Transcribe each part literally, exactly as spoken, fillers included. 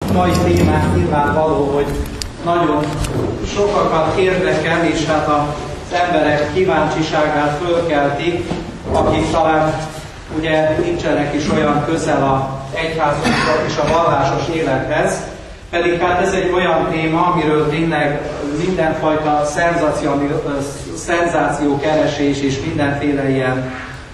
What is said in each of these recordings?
mai témánk nyilvánvaló, hogy nagyon sokakat érdekel, és hát az emberek kíváncsiságát fölkeltik, akik talán ugye nincsenek is olyan közel az egyházunkhoz és a vallásos élethez, pedig hát ez egy olyan téma, amiről tényleg mindenfajta szenzációkeresés és mindenféle ilyen,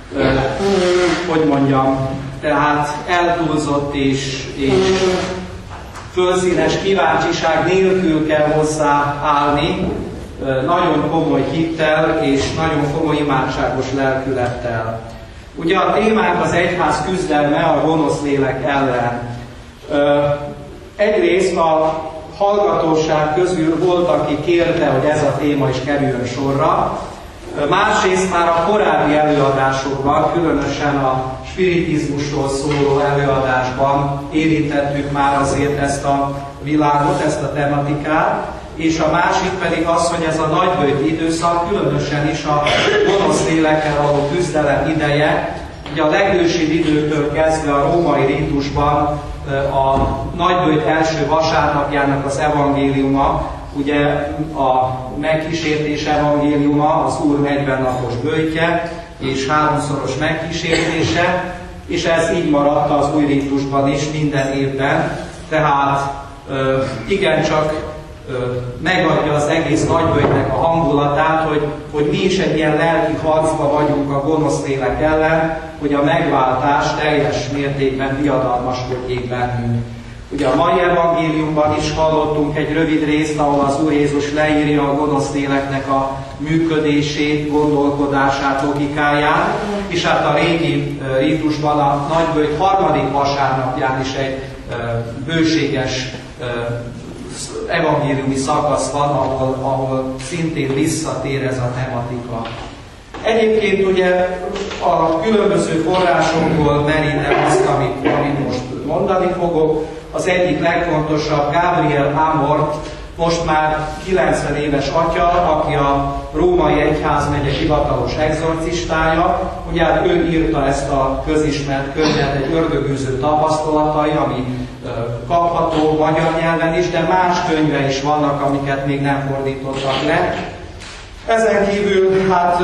hogy mondjam, tehát eltúlzott és, és fölszínes kíváncsiság nélkül kell hozzáállni, nagyon komoly hittel és nagyon komoly imádságos lelkülettel. Ugye a témánk az egyház küzdelme a gonosz lélek ellen. Egyrészt a hallgatóság közül volt, aki kérte, hogy ez a téma is kerüljön sorra. Másrészt már a korábbi előadásokban, különösen a spiritizmusról szóló előadásban érintettük már azért ezt a világot, ezt a tematikát, és a másik pedig az, hogy ez a nagyböjti időszak, különösen is a gonosz lélekkel való küzdelem ideje, ugye a legősibb időtől kezdve a római rítusban a nagyböjt első vasárnapjának az evangéliuma, ugye a megkísértés evangéliuma, az Úr negyven napos böjtje és háromszoros megkísértése, és ez így maradt az új rítusban is minden évben, tehát igencsak megadja az egész nagyböjtnek a hangulatát, hogy, hogy mi is egy ilyen lelki harcba vagyunk a gonosz lélek ellen, hogy a megváltás teljes mértékben diadalmaskodjék bennünk. Ugye a mai evangéliumban is hallottunk egy rövid részt, ahol az Úr Jézus leírja a gonosz léleknek a működését, gondolkodását, logikáját, és hát a régi rítusban a nagyböjt harmadik vasárnapján is egy bőséges evangéliumi szakasz van, ahol, ahol szintén visszatér ez a tematika. Egyébként ugye a különböző forrásokból merítem azt, amit, amit most mondani fogok. Az egyik legfontosabb Gabriel Amort, most már kilencven éves atya, aki a római egyházmegye hivatalos egzorcistája. Ugye hát ő írta ezt a közismert könyvet, egy ördögűző tapasztalatai, ami kapható magyar nyelven is, de más könyve is vannak, amiket még nem fordítottak le. Ezen kívül hát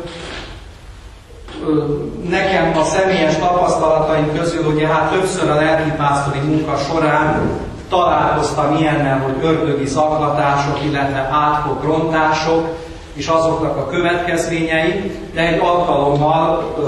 nekem a személyes tapasztalataim közül, ugye hát többször a lelkipásztori munka során találkoztam ilyennel, hogy ördögi zaklatások, illetve átkok, rontások, és azoknak a következményei, de egy alkalommal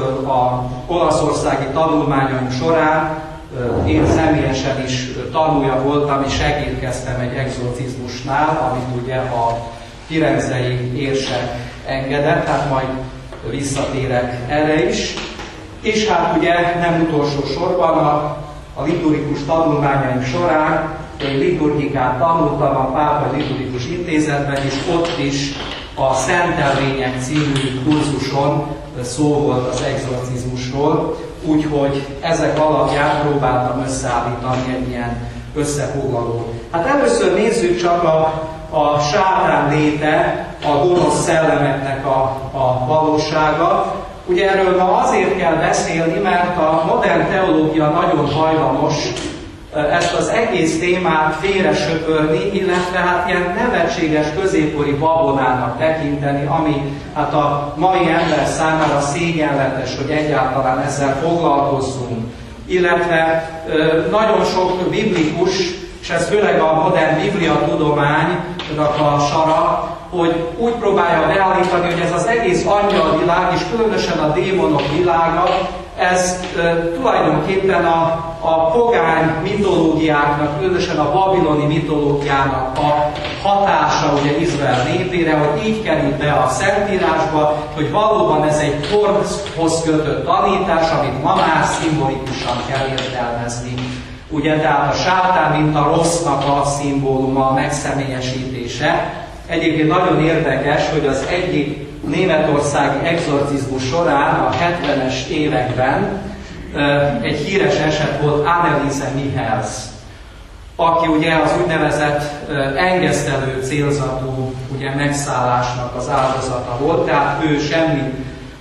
a olaszországi tanulmányaim során én személyesen is tanulja voltam, és segítkeztem egy egzorcizmusnál, amit ugye a firenzei érsek engedett, hát majd visszatérek erre is. És hát ugye nem utolsó sorban a, a liturgikus tanulmányaim során én liturgikát tanultam a Pápai Liturgikus Intézetben, és ott is a Szentelvények című kurzuson szó volt az egzorcizmusról, úgyhogy ezek alapján próbáltam összeállítani egy ilyen összefoglalót. Hát először nézzük csak a, a sátán léte, a gonosz szellemeknek a, a valósága. Ugye erről ma azért kell beszélni, mert a modern teológia nagyon hajlamos ezt az egész témát félre söpörni, illetve hát ilyen nevetséges középkori babonának tekinteni, ami hát a mai ember számára szégyenletes, hogy egyáltalán ezzel foglalkozzunk. Illetve nagyon sok biblikus, és ez főleg a modern bibliatudománynak a sara, hogy úgy próbálja beállítani, hogy ez az egész angyalvilág, és különösen a démonok világa, ez e, tulajdonképpen a, a pogány mitológiáknak, különösen a babiloni mitológiának a hatása ugye Izrael népére, hogy így került be a Szentírásba, hogy valóban ez egy korhoz kötött tanítás, amit ma már szimbolikusan kell értelmezni. Ugye tehát a sátán, mint a rossznak a szimbóluma, a megszemélyesítése. Egyébként nagyon érdekes, hogy az egyik németországi egzorcizmus során a hetvenes években egy híres eset volt Anneliese Michels, aki ugye az úgynevezett engesztelő célzatú ugye, megszállásnak az áldozata volt, tehát ő semmi,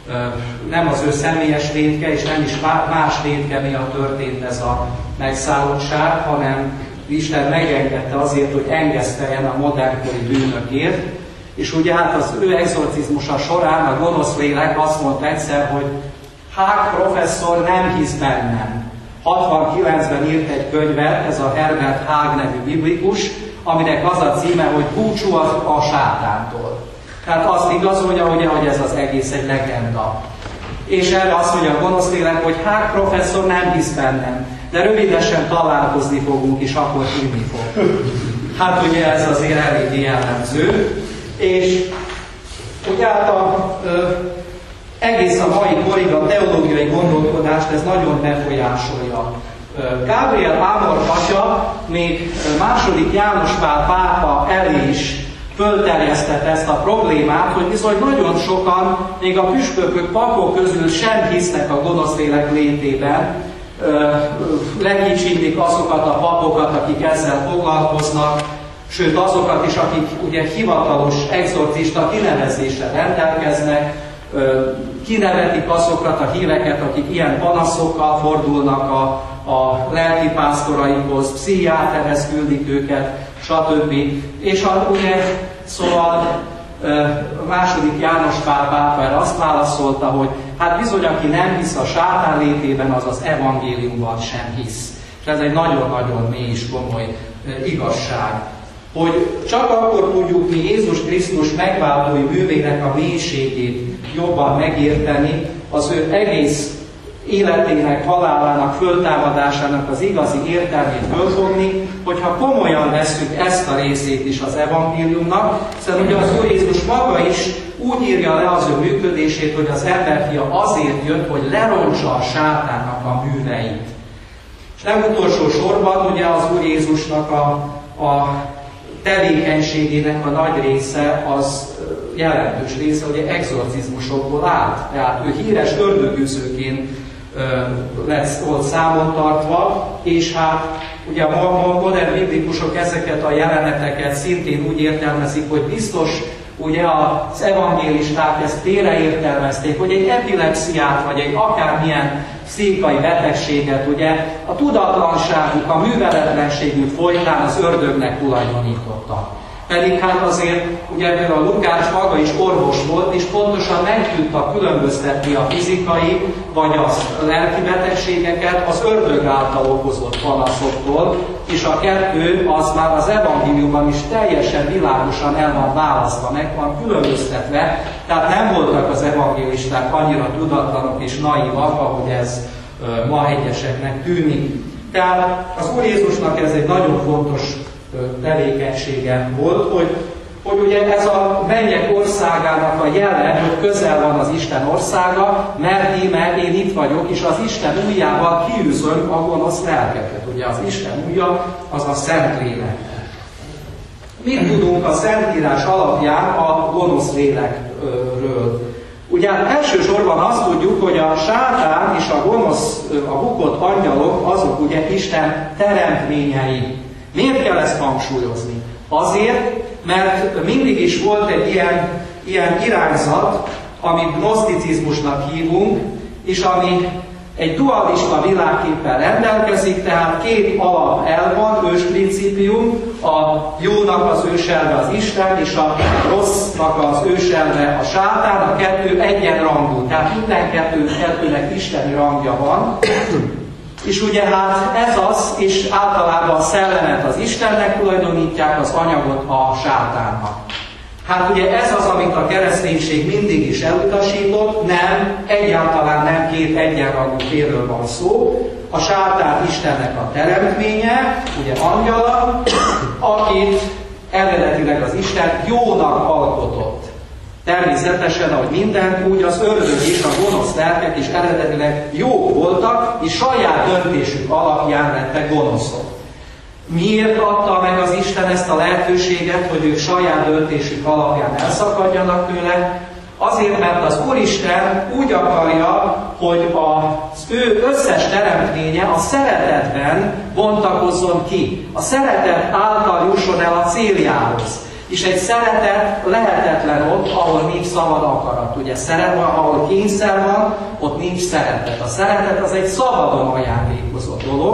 nem az ő személyes vétke, és nem is más vétke miatt történt ez a megszállottság, hanem Isten megengedte azért, hogy engeszteljen a modernkori bűnökért, és ugye hát az ő exorcizmusa során a gonosz lélek azt mondta egyszer, hogy Hák professzor nem hisz bennem. hatvankilencben írt egy könyvet, ez a Herbert Hák nevű biblikus, aminek az a címe, hogy Búcsú a sátántól. Tehát azt igazolja, ugye, hogy ez az egész egy legenda. És erre azt mondja a gonosz lélek, hogy Hák professzor nem hisz bennem, de rövidesen találkozni fogunk, és akkor tudni fog. Hát ugye ez azért elég jellemző. És ugye hát a, ö, egész a mai korig a teológiai gondolkodást ez nagyon befolyásolja. Gabriel Amor atya még második János Pál pápa elé is fölterjesztette ezt a problémát, hogy bizony nagyon sokan, még a püspökök, papok közül sem hisznek a gonosz lélek létében, lekicsindik azokat a papokat, akik ezzel foglalkoznak, sőt azokat is, akik ugye hivatalos exorcista kinevezésre rendelkeznek, kinevetik azokat a híveket, akik ilyen panaszokkal fordulnak a, a lelkipásztoraikhoz, pszichiáterhez küldik őket, stb. És a, ugye, szóval a második János Pál pápa azt válaszolta, hogy hát bizony, aki nem hisz a sátán létében, az az evangéliumban sem hisz. És ez egy nagyon-nagyon mély és komoly igazság. Hogy csak akkor tudjuk mi Jézus Krisztus megváltói művének a mélységét jobban megérteni, az ő egész életének, halálának, föltámadásának az igazi értelmét fölfogni, hogyha komolyan vesszük ezt a részét is az evangéliumnak, hiszen ugye az Úr Jézus maga is úgy írja le az ő működését, hogy az emberfia azért jött, hogy lerontsa a sátánnak a műveit. És nem utolsó sorban ugye az Úr Jézusnak a, a tevékenységének a nagy része, az jelentős része, hogy exorcizmusokból állt. Tehát ő híres ördögűzőként lesz, volt számon tartva, és hát ugye a modern biblikusok ezeket a jeleneteket szintén úgy értelmezik, hogy biztos ugye az evangélisták ezt félreértelmezték, hogy egy epilepsziát, vagy egy akármilyen pszichikai betegséget, ugye a tudatlanságuk, a műveletlenségük folytán az ördögnek tulajdonítottak. Pedig hát azért, ugye a Lukács maga is orvos volt, és pontosan meg tudta különböztetni a fizikai, vagy a lelki betegségeket az ördög által okozott panaszoktól, és a kettő az már az evangéliumban is teljesen világosan el van választva, meg van különböztetve, tehát nem voltak az evangélisták annyira tudatlanok és naivak, ahogy ez ma egyeseknek tűnik. Tehát az Úr Jézusnak ez egy nagyon fontos tevékenysége volt, hogy, hogy ugye ez a mennyek országának a jele, hogy közel van az Isten országa, mert íme én itt vagyok, és az Isten ujjával kiűzöm a gonosz lelkeket. Ugye az Isten ujja az a Szentlélek. Mit tudunk a Szentírás alapján a gonosz lélekről? Ugye elsősorban azt tudjuk, hogy a sátán és a gonosz, a bukott angyalok, azok ugye Isten teremtményei. Miért kell ezt hangsúlyozni? Azért, mert mindig is volt egy ilyen, ilyen irányzat, amit gnoszticizmusnak hívunk, és ami egy dualista világképpel rendelkezik, tehát két alap elv van, ősprincípium, a jónak az őselve az Isten, és a rossznak az őselve a sátán, a kettő egyenrangú, tehát minden kettő, kettőnek isteni rangja van. És ugye hát ez az, és általában a szellemet az Istennek tulajdonítják, az anyagot a sátánnak. Hát ugye ez az, amit a kereszténység mindig is elutasított, nem, egyáltalán nem két egyenrangú félről van szó. A sátán Istennek a teremtménye, ugye angyala, akit eredetileg az Isten jónak alkotott. Természetesen, ahogy minden, úgy az ördög és a gonosz lelkek is eredetileg jók voltak, és saját döntésük alapján lettek gonoszok. Miért adta meg az Isten ezt a lehetőséget, hogy ők saját döntésük alapján elszakadjanak tőle? Azért, mert az Úristen úgy akarja, hogy az ő összes teremtménye a szeretetben bontakozzon ki. A szeretet által jusson el a céljához. És egy szeretet lehetetlen ott, ahol nincs szabad akarat. Ugye szeret van, ahol kényszer van, ott nincs szeretet. A szeretet az egy szabadon ajándékozott dolog,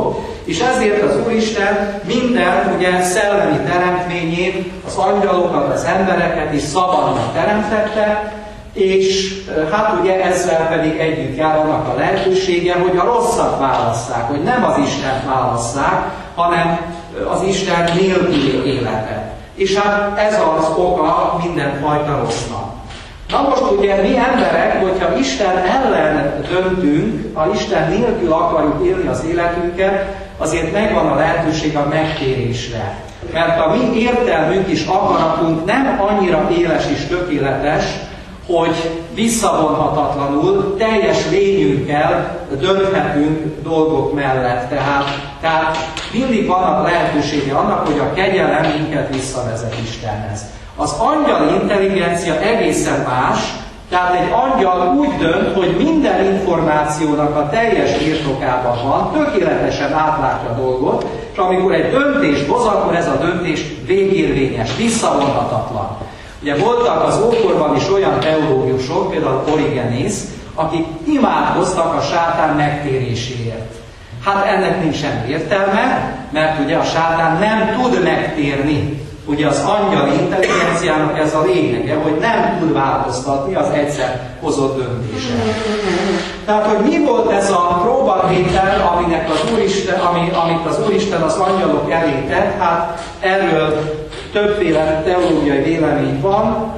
És ezért az Úristen minden ugye szellemi teremtményét, az angyalokat, az embereket is szabadon teremtette, és hát ugye ezzel pedig együtt jár annak a lehetősége, hogy a rosszat válasszák, hogy nem az Istent válasszák, hanem az Isten nélküli életet. És hát ez az oka mindenfajta rossznak. Na most ugye mi emberek, hogyha Isten ellen döntünk, ha Isten nélkül akarjuk élni az életünket, azért megvan a lehetőség a megtérésre. Mert a mi értelmünk és akaratunk nem annyira éles és tökéletes, hogy visszavonhatatlanul, teljes lényünkkel dönthetünk dolgok mellett. Tehát, tehát mindig van a lehetősége annak, hogy a kegyelem minket visszavezet Istenhez. Az angyali intelligencia egészen más, tehát egy angyal úgy dönt, hogy minden információnak a teljes birtokában van, tökéletesen átlátja a dolgot, és amikor egy döntést hoz, akkor ez a döntés végérvényes, visszavonhatatlan. Ugye voltak az ókorban is olyan teológusok, például Origenész, akik imádkoztak a sátán megtéréséért. Hát ennek nincs semmi értelme, mert ugye a sátán nem tud megtérni. Ugye az angyali intelligenciának ez a lényege, hogy nem tud változtatni az egyszer hozott döntése. Tehát, hogy mi volt ez a próbatétel, aminek az Úristen, ami, amit az Úristen az angyalok elé tett, hát erről többféle teológiai vélemény van.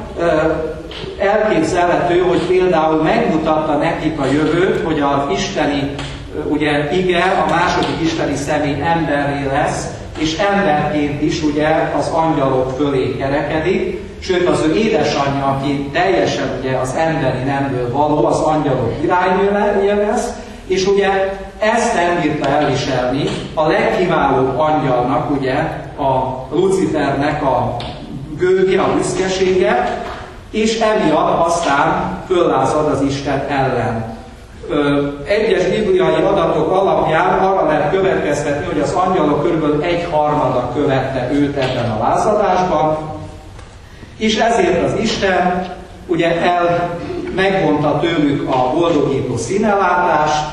Elképzelhető, hogy például megmutatta nekik a jövőt, hogy az isteni, ugye ige, a második isteni személy emberré lesz, és emberként is ugye az angyalok fölé kerekedik, sőt az ő édesanyja, aki teljesen ugye az emberi nemből való, az angyalok királynője lesz, és ugye ezt nem bírta elviselni a legkiválóbb angyalnak, ugye a Lucifernek a gőgje, a büszkesége, és emiatt aztán föllázad az Isten ellen. Egyes bibliai adatok alapján arra lehet következtetni, hogy az angyalok körülbelül egy harmada követte őt ebben a lázadásban, és ezért az Isten ugye el megvonta tőlük a boldogító színellátást,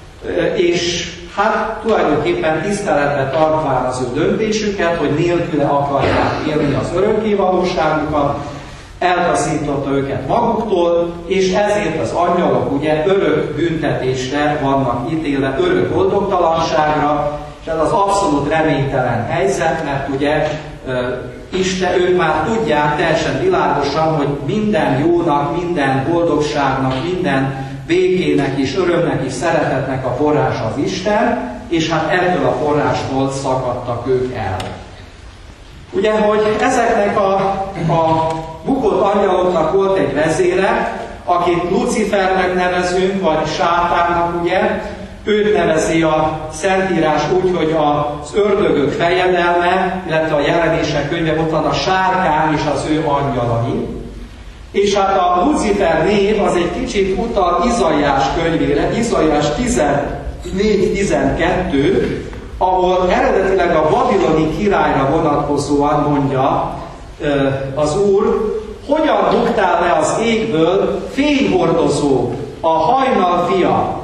és hát tulajdonképpen tiszteletbe tartván az ő döntésüket, hogy nélküle akarják élni az örökké valóságukat, eltaszította őket maguktól, és ezért az angyalok ugye örök büntetésre vannak ítélve, örök boldogtalanságra, és ez az abszolút reménytelen helyzet, mert ugye Isten, ők már tudják teljesen világosan, hogy minden jónak, minden boldogságnak, minden békének és örömnek és szeretetnek a forrása az Isten, és hát ebből a forrástól szakadtak ők el. Ugye, hogy ezeknek a, a bukott angyaloknak volt egy vezére, akit Lucifernek nevezünk, vagy Sátánnak, ugye, őt nevezi a Szentírás úgy, hogy az ördögök fejedelme, illetve a Jelenések könyve, ott van a sárkány és az ő angyalai. És hát a Lucifer név az egy kicsit utal Izaiás könyvére, Izaiás tizennégy tizenkettő, ahol eredetileg a babiloni királyra vonatkozóan mondja az Úr, hogyan buktál le az égből fényhordozó, a hajnal fia.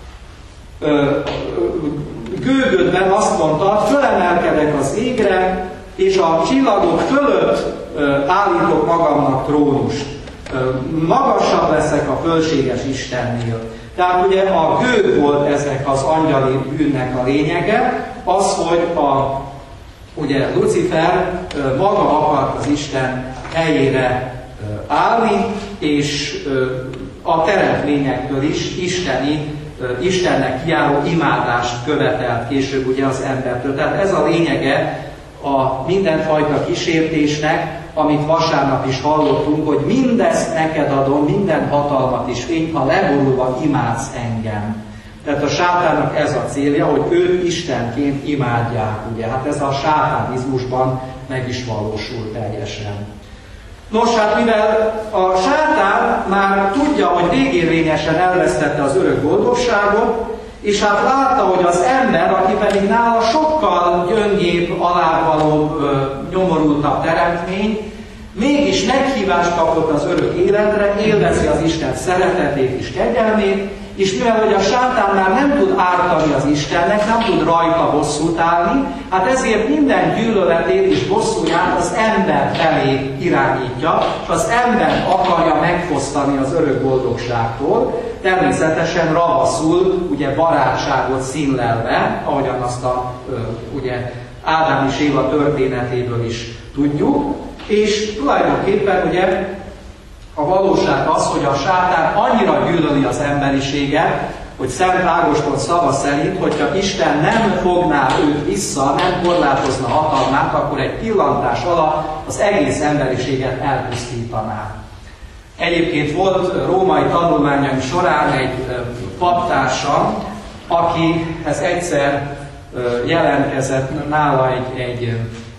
Gőgödben azt mondta, fölemelkedek az égre, és a csillagok fölött állítok magamnak trónust. Magasabb leszek a fölséges Istennél. Tehát ugye a gőg volt ezek az angyali bűnnek a lényege, az, hogy a, ugye Lucifer maga akart az Isten helyére állni, és a teremtményektől is isteni, Istennek kiálló imádást követelt később ugye az embertől. Tehát ez a lényege a mindenfajta kísértésnek, amit vasárnap is hallottunk, hogy mindezt neked adom, minden hatalmat is fény, ha leborulva imádsz engem. Tehát a sátánnak ez a célja, hogy őt Istenként imádják, ugye? Hát ez a sátánizmusban meg is valósul teljesen. Nos, hát mivel a sátán már tudja, hogy végérvényesen elvesztette az örök boldogságot, és hát látta, hogy az ember, aki pedig nála sokkal gyöngébb, alávalóbb, nyomorultabb teremtmény, mégis meghívást kapott az örök életre, élvezi az Isten szeretetét és kegyelmét, és mivel hogy a sátán már nem tud ártani az Istennek, nem tud rajta bosszút állni, hát ezért minden gyűlöletét és bosszúját az ember felé irányítja, és az ember akarja megfosztani az örök boldogságtól, természetesen ravaszul, ugye barátságot színlelve, ahogyan azt a, ugye, Ádám és Éva történetéből is tudjuk, és tulajdonképpen ugye a valóság az, hogy a sátán annyira gyűlöli az emberiséget, hogy Szent Ágoston szava szerint, hogyha Isten nem fogná őt vissza, nem korlátozna hatalmát, akkor egy pillantás alatt az egész emberiséget elpusztítaná. Egyébként volt római tanulmányaim során egy paptársam, akihez egyszer jelentkezett nála egy, egy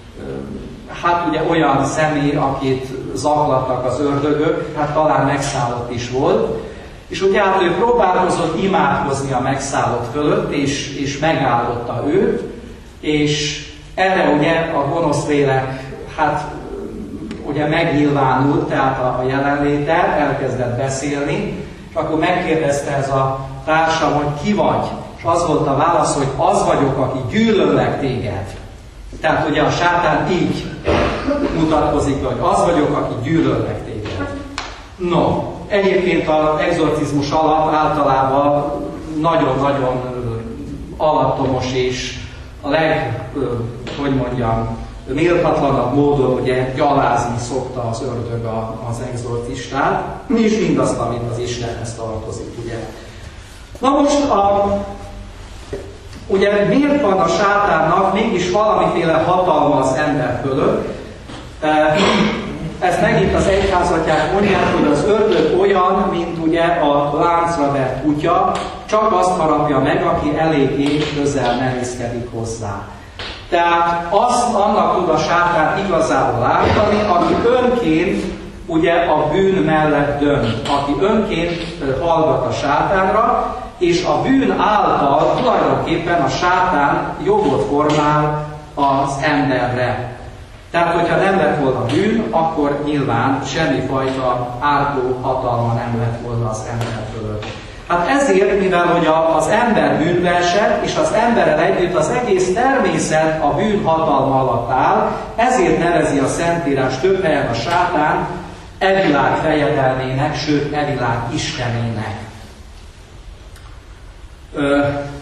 hát ugye olyan személy, akit zaklattak az ördögök, hát talán megszállott is volt, és ugye hát ő próbálkozott imádkozni a megszállott fölött, és, és megáldotta őt, és erre ugye a gonosz lélek, hát ugye megnyilvánult, tehát a, a jelenléte, elkezdett beszélni, és akkor megkérdezte ez a társam, hogy ki vagy, és az volt a válasz, hogy az vagyok, aki gyűlöllek téged. Tehát ugye a sátán így mutatkozik, hogy az vagyok, aki gyűlöllek téged. No, egyébként az egzorcizmus alatt általában nagyon-nagyon alattomos és a leg, hogy mondjam, méltatlanabb módon ugye gyalázni szokta az ördög az egzorcistát, és mindazt, amit az Istenhez tartozik, ugye. Na most a ugye miért van a sátánnak mégis valamiféle hatalma az ember fölött? Ezt megint az egyházatják mondják, hogy az ördög olyan, mint ugye a láncra vett kutya, csak azt harapja meg, aki eléggé közel merészkedik hozzá. Tehát azt annak tud a sátán igazából ártani, aki önként ugye a bűn mellett dönt, aki önként hallgat a sátánra, és a bűn által tulajdonképpen a sátán jogot formál az emberre. Tehát, hogyha nem lett volna bűn, akkor nyilván semmifajta ártó hatalma nem lett volna az ember fölött. Hát ezért, mivel hogy az ember bűnbeesett, és az emberrel együtt az egész természet a bűn hatalma alatt áll, ezért nevezi a Szentírás több helyen a sátán e világ fejedelmének, sőt e világ istenének. Ö,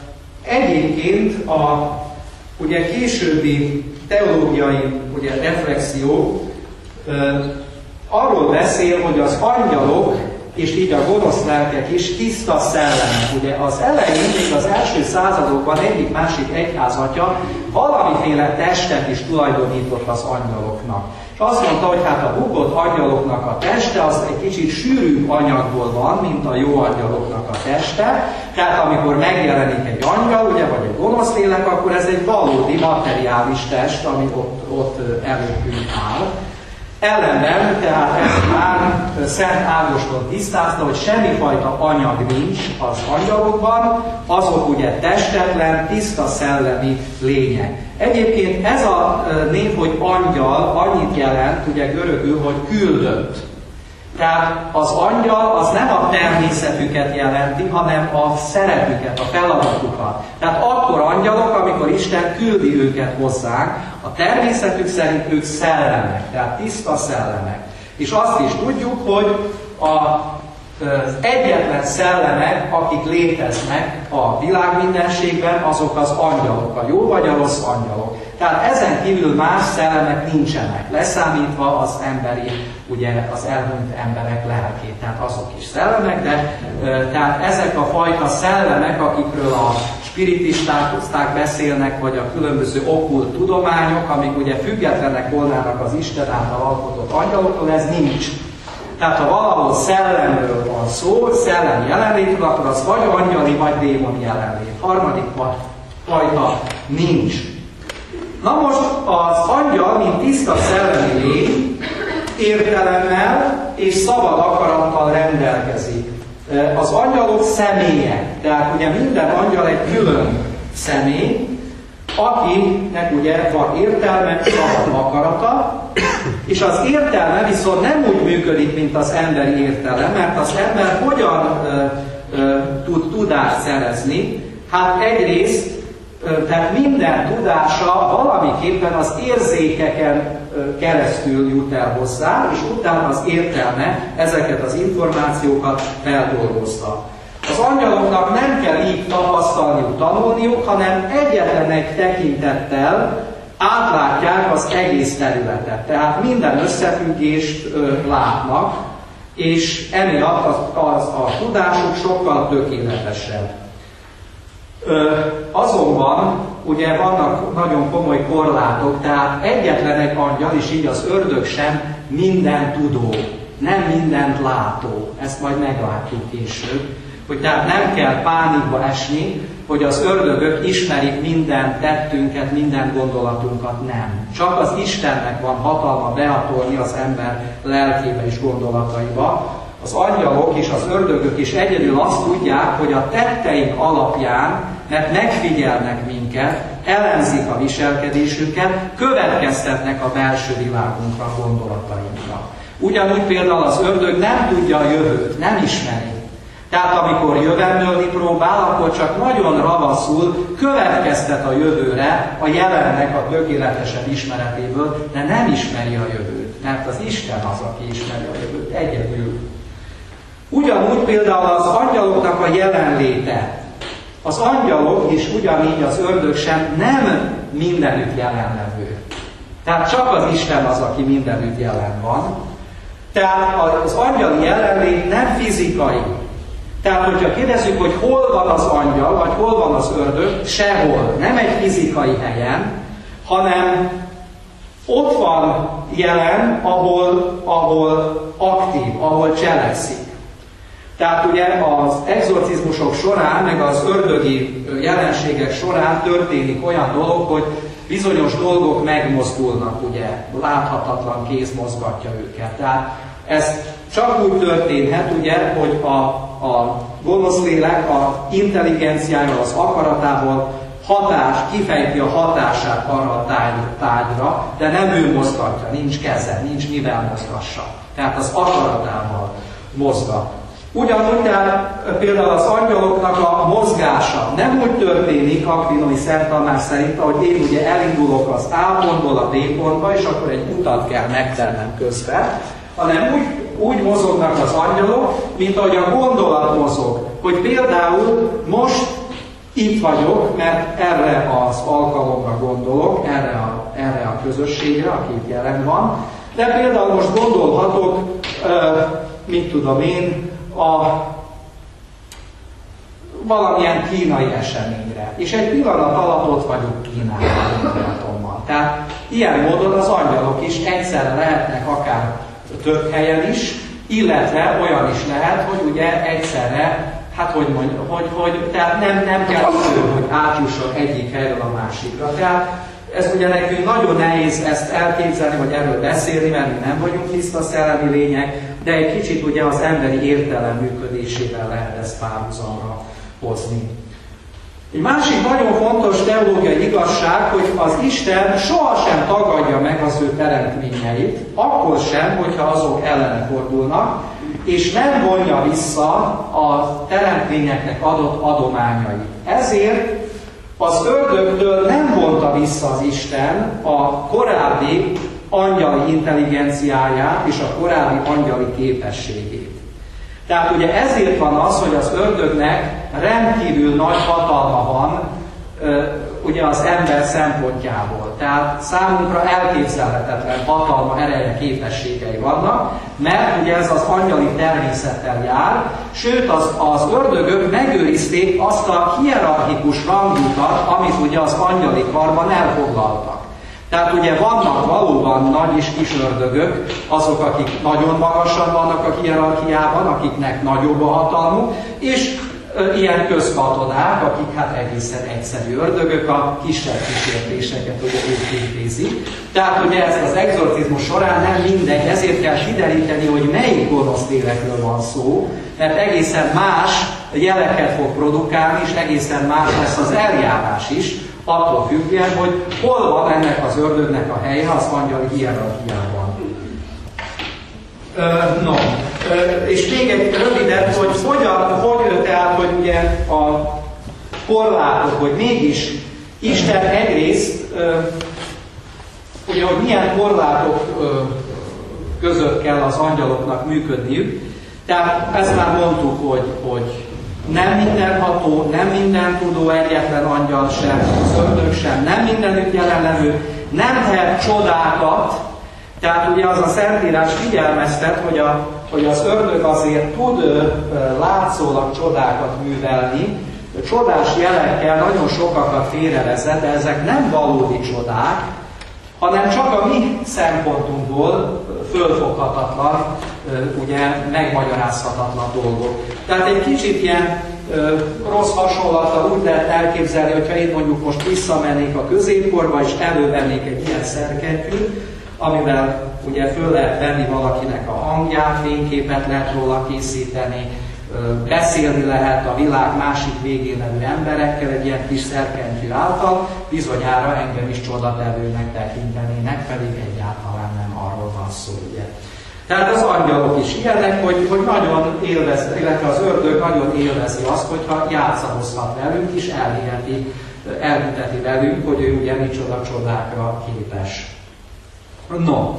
egyébként a ugye későbbi teológiai ugye, reflexió ö, arról beszél, hogy az angyalok és így a gonosz lelkek is tiszta szellemek. Ugye az elején, még az első századokban egyik-másik egyházatja valamiféle testet is tulajdonított az angyaloknak. És azt mondta, hogy hát a bukott angyaloknak a teste az egy kicsit sűrűbb anyagból van, mint a jó angyaloknak a teste. Tehát amikor megjelenik egy angyal, ugye, vagy egy gonosz lélek, akkor ez egy valódi materiális test, ami ott, ott előttünk áll. Ellenben, tehát ezt már Szent Ágoston tisztázta, hogy semmifajta anyag nincs az angyalokban, azok ugye testetlen, tiszta szellemi lények. Egyébként ez a név, hogy angyal, annyit jelent, ugye görögül, hogy küldött. Tehát az angyal az nem a természetüket jelenti, hanem a szerepüket, a feladatukat. Tehát akkor angyalok, amikor Isten küldi őket hozzánk, a természetük szerint ők szellemek, tehát tiszta szellemek. És azt is tudjuk, hogy a az egyetlen szellemek, akik léteznek a világmindenségben, azok az angyalok, a jó vagy a rossz angyalok. Tehát ezen kívül más szellemek nincsenek, leszámítva az emberi, ugye az elhunyt emberek lelkét. Tehát azok is szellemek, de tehát ezek a fajta szellemek, akikről a spiritisták beszélnek, vagy a különböző okkult tudományok, amik ugye függetlenek volnának az Isten által alkotott angyaloktól, ez nincs. Tehát ha valahol szellemről van szó, szellem jelenlétről, akkor az vagy angyali, vagy démoni jelenlét. Harmadik fajta nincs. Na most az angyal, mint tiszta szellemi lény, értelemmel és szabad akarattal rendelkezik. Az angyalok személyek, tehát ugye minden angyal egy külön személy, akinek ugye van értelme, szabad akarata, és az értelme viszont nem úgy működik, mint az emberi értelem, mert az ember hogyan ö, ö, tud tudást szerezni. Hát egyrészt, tehát minden tudása valamiképpen az érzékeken keresztül jut el hozzá, és utána az értelme ezeket az információkat feldolgozta. Az angyaloknak nem kell így tapasztalniuk, tanulniuk, hanem egyetlen egy tekintettel átlátják az egész területet. Tehát minden összefüggést ö, látnak, és emiatt az, az a tudásuk sokkal tökéletesebb. Ö, azonban ugye vannak nagyon komoly korlátok, tehát egyetlen egy angyal, és így az ördög sem minden tudó, nem mindent látó. Ezt majd meglátjuk később, hogy tehát nem kell pánikba esni, hogy az ördögök ismerik minden tettünket, minden gondolatunkat, nem. Csak az Istennek van hatalma behatolni az ember lelkébe és gondolataiba. Az angyalok és az ördögök is egyedül azt tudják, hogy a tetteink alapján, mert megfigyelnek minket, elemzik a viselkedésünket, következtetnek a belső világunkra, gondolatainkra. Ugyanúgy például az ördög nem tudja a jövőt, nem ismeri. Tehát amikor jövendőlni próbál, akkor csak nagyon ravaszul következtet a jövőre, a jelennek a tökéletesebb ismeretéből, de nem ismeri a jövőt, mert az Isten az, aki ismeri a jövőt, egyedül. Ugyanúgy például az angyaloknak a jelenléte. Az angyalok és ugyanígy az ördög sem nem mindenütt jelenlevő. Tehát csak az Isten az, aki mindenütt jelen van. Tehát az angyali jelenlét nem fizikai. Tehát, hogyha kérdezzük, hogy hol van az angyal, vagy hol van az ördög, sehol, nem egy fizikai helyen, hanem ott van jelen, ahol, ahol aktív, ahol cselekszik. Tehát ugye az egzorcizmusok során, meg az ördögi jelenségek során történik olyan dolog, hogy bizonyos dolgok megmozdulnak, ugye, láthatatlan kéz mozgatja őket. Tehát ez csak úgy történhet, ugye, hogy a, a gonosz lélek a intelligenciájával, az akaratával hatás, kifejti a hatását arra a tárgyra, de nem ő mozgatja, nincs keze, nincs mivel mozgassa. Tehát az akaratával mozgat. Ugyanúgy, tehát például az angyaloknak a mozgása nem úgy történik Akvinói Szent Tamás szerint, ahogy én ugye elindulok az A pontból a B pontba, és akkor egy utat kell megtennem közben, hanem úgy, úgy mozognak az angyalok, mint ahogy a gondolat mozog. Hogy például most itt vagyok, mert erre az alkalomra gondolok, erre a, erre a közösségre, aki itt jelen van, de például most gondolhatok, mit tudom én, a valamilyen kínai eseményre. És egy pillanat alatt ott vagyok Kínában. Tehát ilyen módon az angyalok is egyszerre lehetnek akár több helyen is, illetve olyan is lehet, hogy ugye egyszerre, hát hogy mondjam, hogy, hogy tehát nem, nem kell idő, hogy átjusson egyik helyről a másikra. Tehát ez ugye nekünk nagyon nehéz ezt elképzelni, vagy erről beszélni, mert mi nem vagyunk tiszta szellemi lények, de egy kicsit ugye az emberi értelem működésével lehet ezt párhuzamra hozni. Egy másik nagyon fontos teológiai igazság, hogy az Isten sohasem tagadja meg az ő teremtményeit, akkor sem, hogyha azok ellene fordulnak, és nem vonja vissza a teremtményeknek adott adományait. Ezért az ördögtől nem vonta vissza az Isten a korábbi angyali intelligenciáját és a korábbi angyali képességét. Tehát ugye ezért van az, hogy az ördögnek rendkívül nagy hatalma van ugye az ember szempontjából. Tehát számunkra elképzelhetetlen hatalma, ereje, képességei vannak, mert ugye ez az angyali természettel jár, sőt az, az ördögök megőrizték azt a hierarchikus rangjukat, amit ugye az angyali karban elfoglaltak. Tehát ugye vannak valóban nagy és kis ördögök, azok, akik nagyon magasan vannak a hierarchiában, akiknek nagyobb a hatalmuk, és ö, ilyen közkatonák, akik hát egészen egyszerű ördögök, a kisebb kísértéseket ugye ők intézik. Tehát ugye ezt az egzorcizmus során nem mindegy, ezért kell kideríteni, hogy melyik gonosz lélekről van szó, mert egészen más jeleket fog produkálni, és egészen más lesz az eljárás is, attól függően, hogy hol van ennek az ördögnek a helye az angyali hierarchiában. No, és még egy rövidet, hogy hogyan, hogy, tehát, hogy ugye a korlátok, hogy mégis Isten egyrészt, ugye, hogy milyen korlátok között kell az angyaloknak működniük. Tehát ezt már mondtuk, hogy, hogy nem mindenható, nem minden tudó, egyetlen angyal sem, az ördög sem, nem mindenütt jelenlevő, nem tehet csodákat. Tehát ugye az a Szentírás figyelmeztet, hogy, a, hogy az ördög azért tud ö, látszólag csodákat művelni, csodás jelekkel nagyon sokakat félrevezet, de ezek nem valódi csodák, hanem csak a mi szempontunkból fölfoghatatlan, ugye megmagyarázhatatlan dolgok. Tehát egy kicsit ilyen ö, rossz hasonlattal úgy lehet elképzelni, hogyha én mondjuk most visszamennék a középkorba, és elővennék egy ilyen szerkentyűt, amivel ugye föl lehet venni valakinek a hangját, fényképet lehet róla készíteni, beszélni lehet a világ másik végén levő emberekkel egy ilyen kis szerkentyű által, bizonyára engem is csodatevőnek tekintenének, pedig egyáltalán nem arról van szó, ugye. Tehát az angyalok is ilyenek, hogy, hogy nagyon élvez, illetve az ördög nagyon élvezi azt, hogyha játszadozhat velünk is, elhiheti, elhiteti velünk, hogy ő ugye micsoda csodákra képes. No,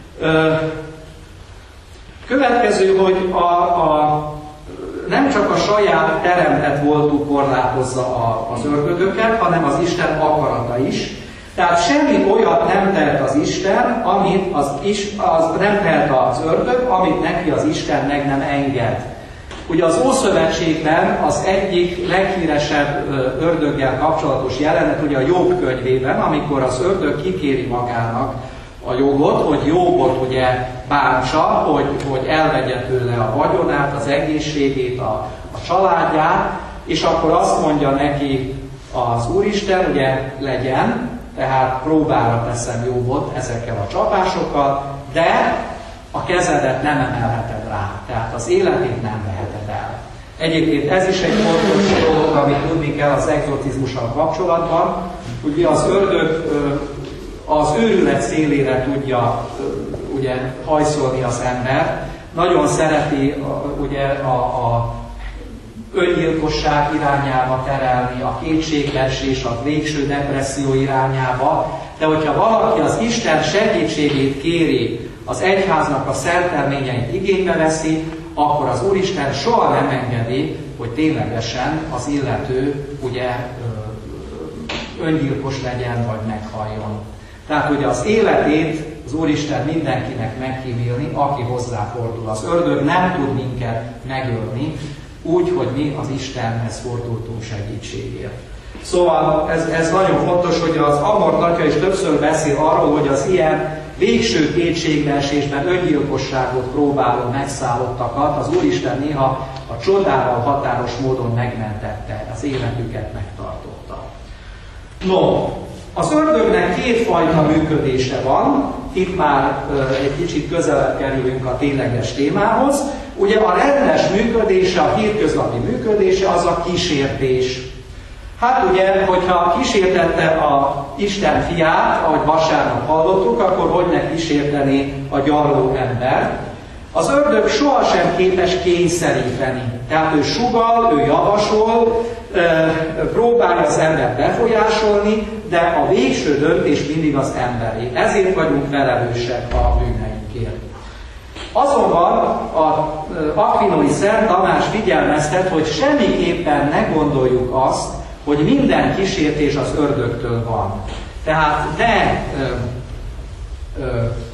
következő, hogy a, a, nem csak a saját teremtett voltuk korlátozza a, az ördögöket, hanem az Isten akarata is. Tehát semmi olyat nem tehet az Isten, amit az, is, az nem tehet az ördög, amit neki az Isten meg nem enged. Ugye az Ószövetségben az egyik leghíresebb ördöggel kapcsolatos jelenet ugye a Jobb könyvében, amikor az ördög kikéri magának a jogot, hogy Jobbot ugye bántsa, hogy, hogy elvegye tőle a vagyonát, az egészségét, a, a családját, és akkor azt mondja neki az Úristen, ugye legyen, tehát próbára teszem Jobbot ezekkel a csapásokkal, de a kezedet nem emelheted rá, tehát az életét nem veheted el. Egyébként ez is egy fontos dolog, amit tudni kell az egzorcizmussal kapcsolatban. Ugye az ördög az őrület szélére tudja ugye hajszolni az ember. Nagyon szereti ugye a, a öngyilkosság irányába terelni, a kétségbeesés, a végső depresszió irányába, de hogyha valaki az Isten segítségét kéri, az egyháznak a szentelményeit igénybe veszi, akkor az Úristen soha nem engedi, hogy ténylegesen az illető ugye öngyilkos legyen, vagy meghalljon. Tehát ugye az életét az Úristen mindenkinek megkímélni, aki hozzáfordul. Az ördög nem tud minket megölni, úgy, hogy mi az Istenhez fordultunk segítségért. Szóval ez, ez nagyon fontos, hogy az Amort atya is többször beszél arról, hogy az ilyen végső kétségbeesésben öngyilkosságot próbáló megszállottakat az Úristen néha a csodával határos módon megmentette, az életüket megtartotta. No, az ördögnek kétfajta működése van, itt már egy kicsit közelebb kerülünk a tényleges témához. Ugye a rendes működése, a hétköznapi működése az a kísértés. Hát ugye, hogyha kísértette a Isten fiát, ahogy vasárnap hallottuk, akkor hogy ne kísértené a gyarló ember. Az ördög sohasem képes kényszeríteni. Tehát ő sugal, ő javasol, próbálja az embert befolyásolni, de a végső döntés mindig az emberé. Ezért vagyunk felelősek a bűneinkért. Azonban az akvinói Szent Tamás figyelmeztet, hogy semmiképpen ne gondoljuk azt, hogy minden kísértés az ördögtől van. Tehát ne, ö, ö,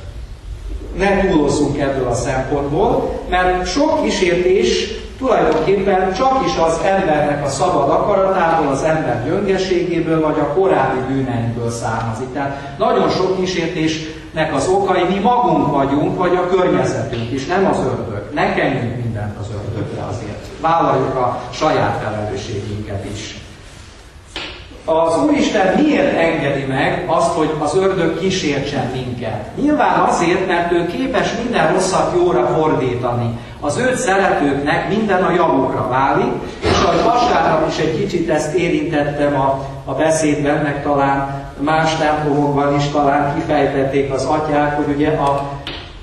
ne túlozzunk ebből a szempontból, mert sok kísértés tulajdonképpen csak is az embernek a szabad akaratából, az ember gyöngeségéből, vagy a korábbi bűneinkből származik. Tehát nagyon sok kísértésnek az okai mi magunk vagyunk, vagy a környezetünk is, nem az ördög. Ne kenjünk mindent az ördögre azért. Vállaljuk a saját felelősségünket is. Az Úristen miért engedi meg azt, hogy az ördög kísértsen minket? Nyilván azért, mert ő képes minden rosszat jóra fordítani. Az őt szeretőknek minden a javukra válik, és ahogy vasárnap is egy kicsit ezt érintettem a, a beszédben, meg talán más templomokban is talán kifejtették az atyák, hogy ugye a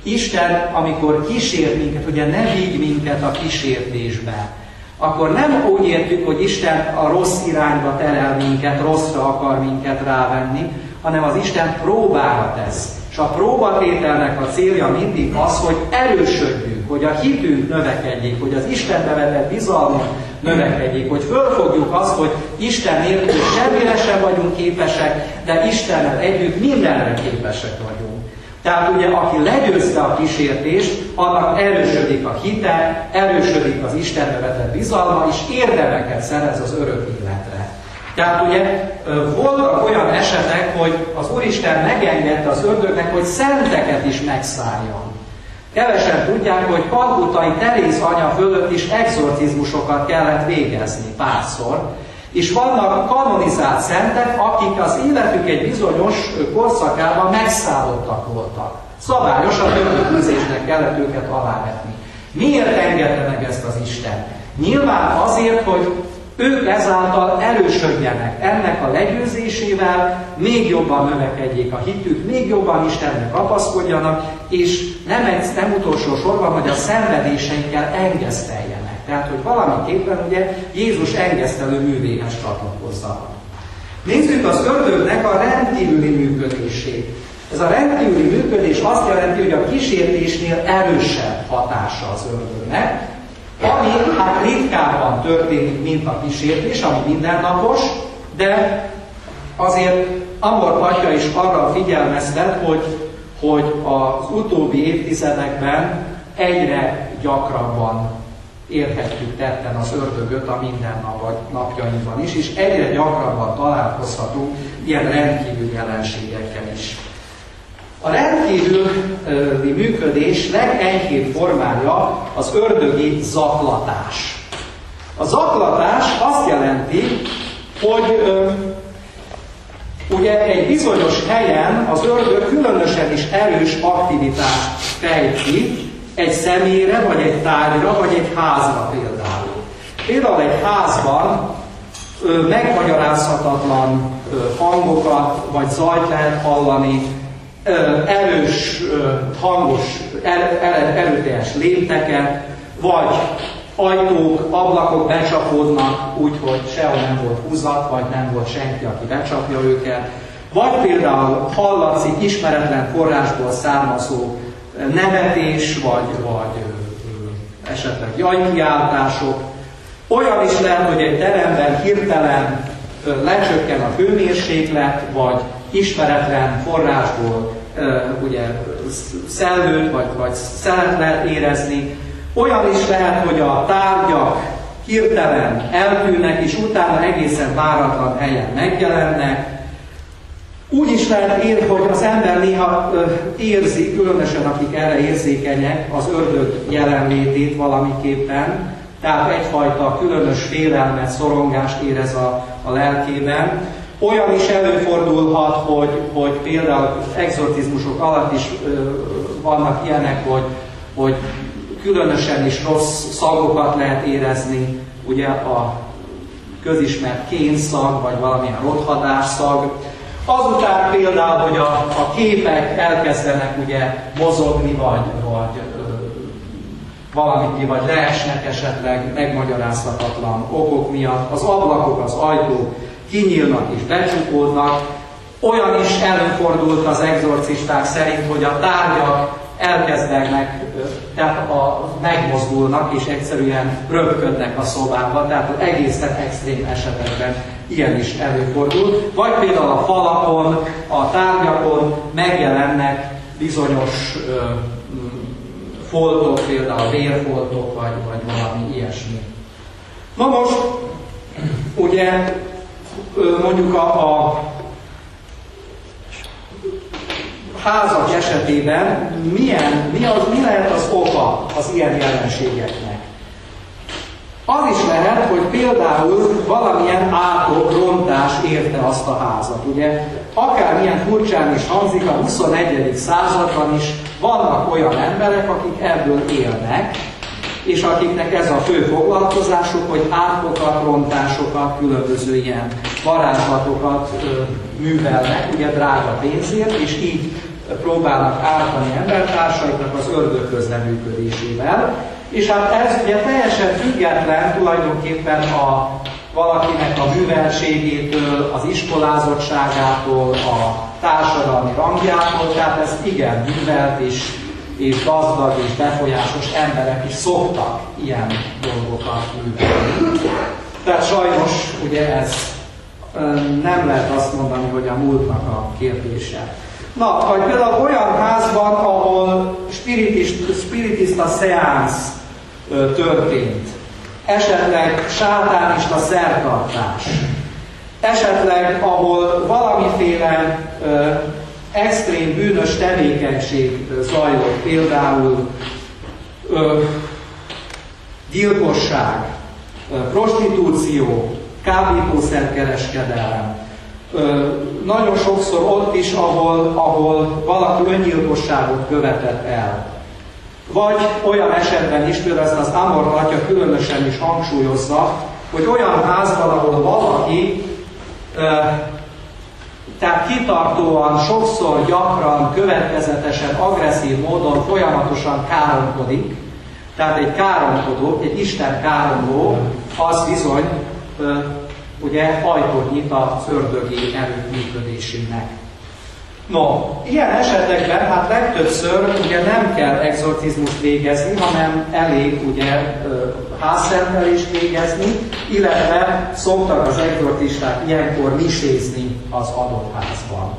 Isten, amikor kísért minket, ugye ne vigy minket a kísértésbe, akkor nem úgy értjük, hogy Isten a rossz irányba terel minket, rosszra akar minket rávenni, hanem az Isten próbára tesz. És a próbatételnek a célja mindig az, hogy erősödjünk, hogy a hitünk növekedjék, hogy az Istenbe vetett bizalmunk növekedjék, hogy fölfogjuk azt, hogy Isten nélkül semmire sem vagyunk képesek, de Istennel együtt mindenre képesek vagyunk. Tehát ugye, aki legyőzte a kísértést, annak erősödik a hite, erősödik az Istenbe vetett bizalma, és érdemeket szerez az örök életre. Tehát ugye voltak olyan esetek, hogy az Úristen megengedte az ördögnek, hogy szenteket is megszálljon. Kevesen tudják, hogy Kalkutai Teréz anya fölött is exorcizmusokat kellett végezni párszor, és vannak kanonizált szentek, akik az életük egy bizonyos korszakában megszállottak voltak. Szabályosan ördögűzésnek kellett őket alávetni. Miért engedte meg ezt az Isten? Nyilván azért, hogy ők ezáltal erősödjenek ennek a legyőzésével, még jobban növekedjék a hitük, még jobban Istennek kapaszkodjanak, és nem, egy, nem utolsó sorban, hogy a szenvedéseikkel engeszteljenek. Tehát, hogy valamiképpen ugye Jézus engesztelő művéhez csatlakozzanak. Nézzük az ördögnek a rendkívüli működését. Ez a rendkívüli működés azt jelenti, hogy a kísértésnél erősebb hatása az ördögnek, ami hát ritkábban történik, mint a kísértés, ami mindennapos, de azért Amor Atya is arra figyelmeztet, hogy, hogy az utóbbi évtizedekben egyre gyakrabban érhetjük tetten az ördögöt a mindennapjainkban is, és egyre gyakrabban találkozhatunk ilyen rendkívüli jelenségekkel is. A rendkívüli működés legenyhébb formája az ördögi zaklatás. A zaklatás azt jelenti, hogy ö, ugye egy bizonyos helyen az ördög különösen is erős aktivitást fejt ki, egy személyre, vagy egy tárgyra, vagy egy házra például. Például egy házban ö, megmagyarázhatatlan ö, hangokat, vagy zajt lehet hallani, ö, erős, ö, hangos, er, er, erőteljes lépteket, vagy ajtók, ablakok becsapódnak, úgyhogy sehol nem volt húzat, vagy nem volt senki, aki becsapja őket. Vagy például hallatszik ismeretlen forrásból származó nevetés, vagy, vagy ö, esetleg jajkiáltások. Olyan is lehet, hogy egy teremben hirtelen ö, lecsökken a hőmérséklet, vagy ismeretlen forrásból ö, ugye, szellőt, vagy, vagy szelet lehet érezni. Olyan is lehet, hogy a tárgyak hirtelen eltűnnek, és utána egészen váratlan helyen megjelennek. Úgy is lehet érni, hogy az ember néha ö, érzi, különösen akik erre érzékenyek, az ördög jelenlétét valamiképpen, tehát egyfajta különös félelmet, szorongást érez a, a lelkében. Olyan is előfordulhat, hogy, hogy például exorcizmusok alatt is ö, vannak ilyenek, hogy, hogy különösen is rossz szagokat lehet érezni, ugye a közismert kénszag, vagy valamilyen rothadás szag. Azután például, hogy a, a képek elkezdenek ugye mozogni, vagy, vagy ö, valamit, vagy leesnek esetleg megmagyarázhatatlan okok miatt. Az ablakok, az ajtók kinyílnak és becsukódnak. Olyan is előfordult az exorcisták szerint, hogy a tárgyak elkezdenek, tehát a, megmozdulnak és egyszerűen röpködnek a szobában, tehát az egészen extrém esetekben ilyen is előfordul. Vagy például a falakon, a tárgyakon megjelennek bizonyos ö, foltok, például vérfoltok, vagy, vagy valami ilyesmi. Na most, ugye mondjuk a, a házak esetében milyen, mi, az, mi lehet az oka az ilyen jelenségeknek? Az is lehet, hogy például valamilyen átok, rontás érte azt a házat. Ugye, akármilyen furcsán is hangzik, a huszonegyedik században is vannak olyan emberek, akik ebből élnek, és akiknek ez a fő foglalkozásuk, hogy átokat, rontásokat, különböző ilyen varázslatokat ö, művelnek, ugye drága pénzért, és így próbálnak ártani embertársaiknak az ördög közleműködésével. És hát ez ugye teljesen független tulajdonképpen a valakinek a műveltségétől, az iskolázottságától, a társadalmi rangjától, tehát ezt igen művelt és, és gazdag és befolyásos emberek is szoktak ilyen dolgokat művelni. Tehát sajnos ugye ez nem lehet azt mondani, hogy a múltnak a kérdése. Na, vagy például olyan házban, ahol spiritista, spiritista szeánsz történt, esetleg sátánista szertartás, esetleg ahol valamiféle ö, extrém bűnös tevékenység zajlott, például ö, gyilkosság, ö, prostitúció, kábítószerkereskedelem. Ö, nagyon sokszor ott is, ahol, ahol valaki öngyilkosságot követett el. Vagy olyan esetben is, például ezt az Amor atya különösen is hangsúlyozza, hogy olyan házban, ahol valaki ö, tehát kitartóan, sokszor, gyakran, következetesen, agresszív módon folyamatosan káromkodik, tehát egy káromkodó, egy Isten káromló, az bizony ö, ugye ajtót nyit az ördögi erők működésének. No, ilyen esetekben hát legtöbbször ugye nem kell exorcizmust végezni, hanem elég ugye házszentelést végezni, illetve szoktak az exorcisták ilyenkor misézni az adott házban.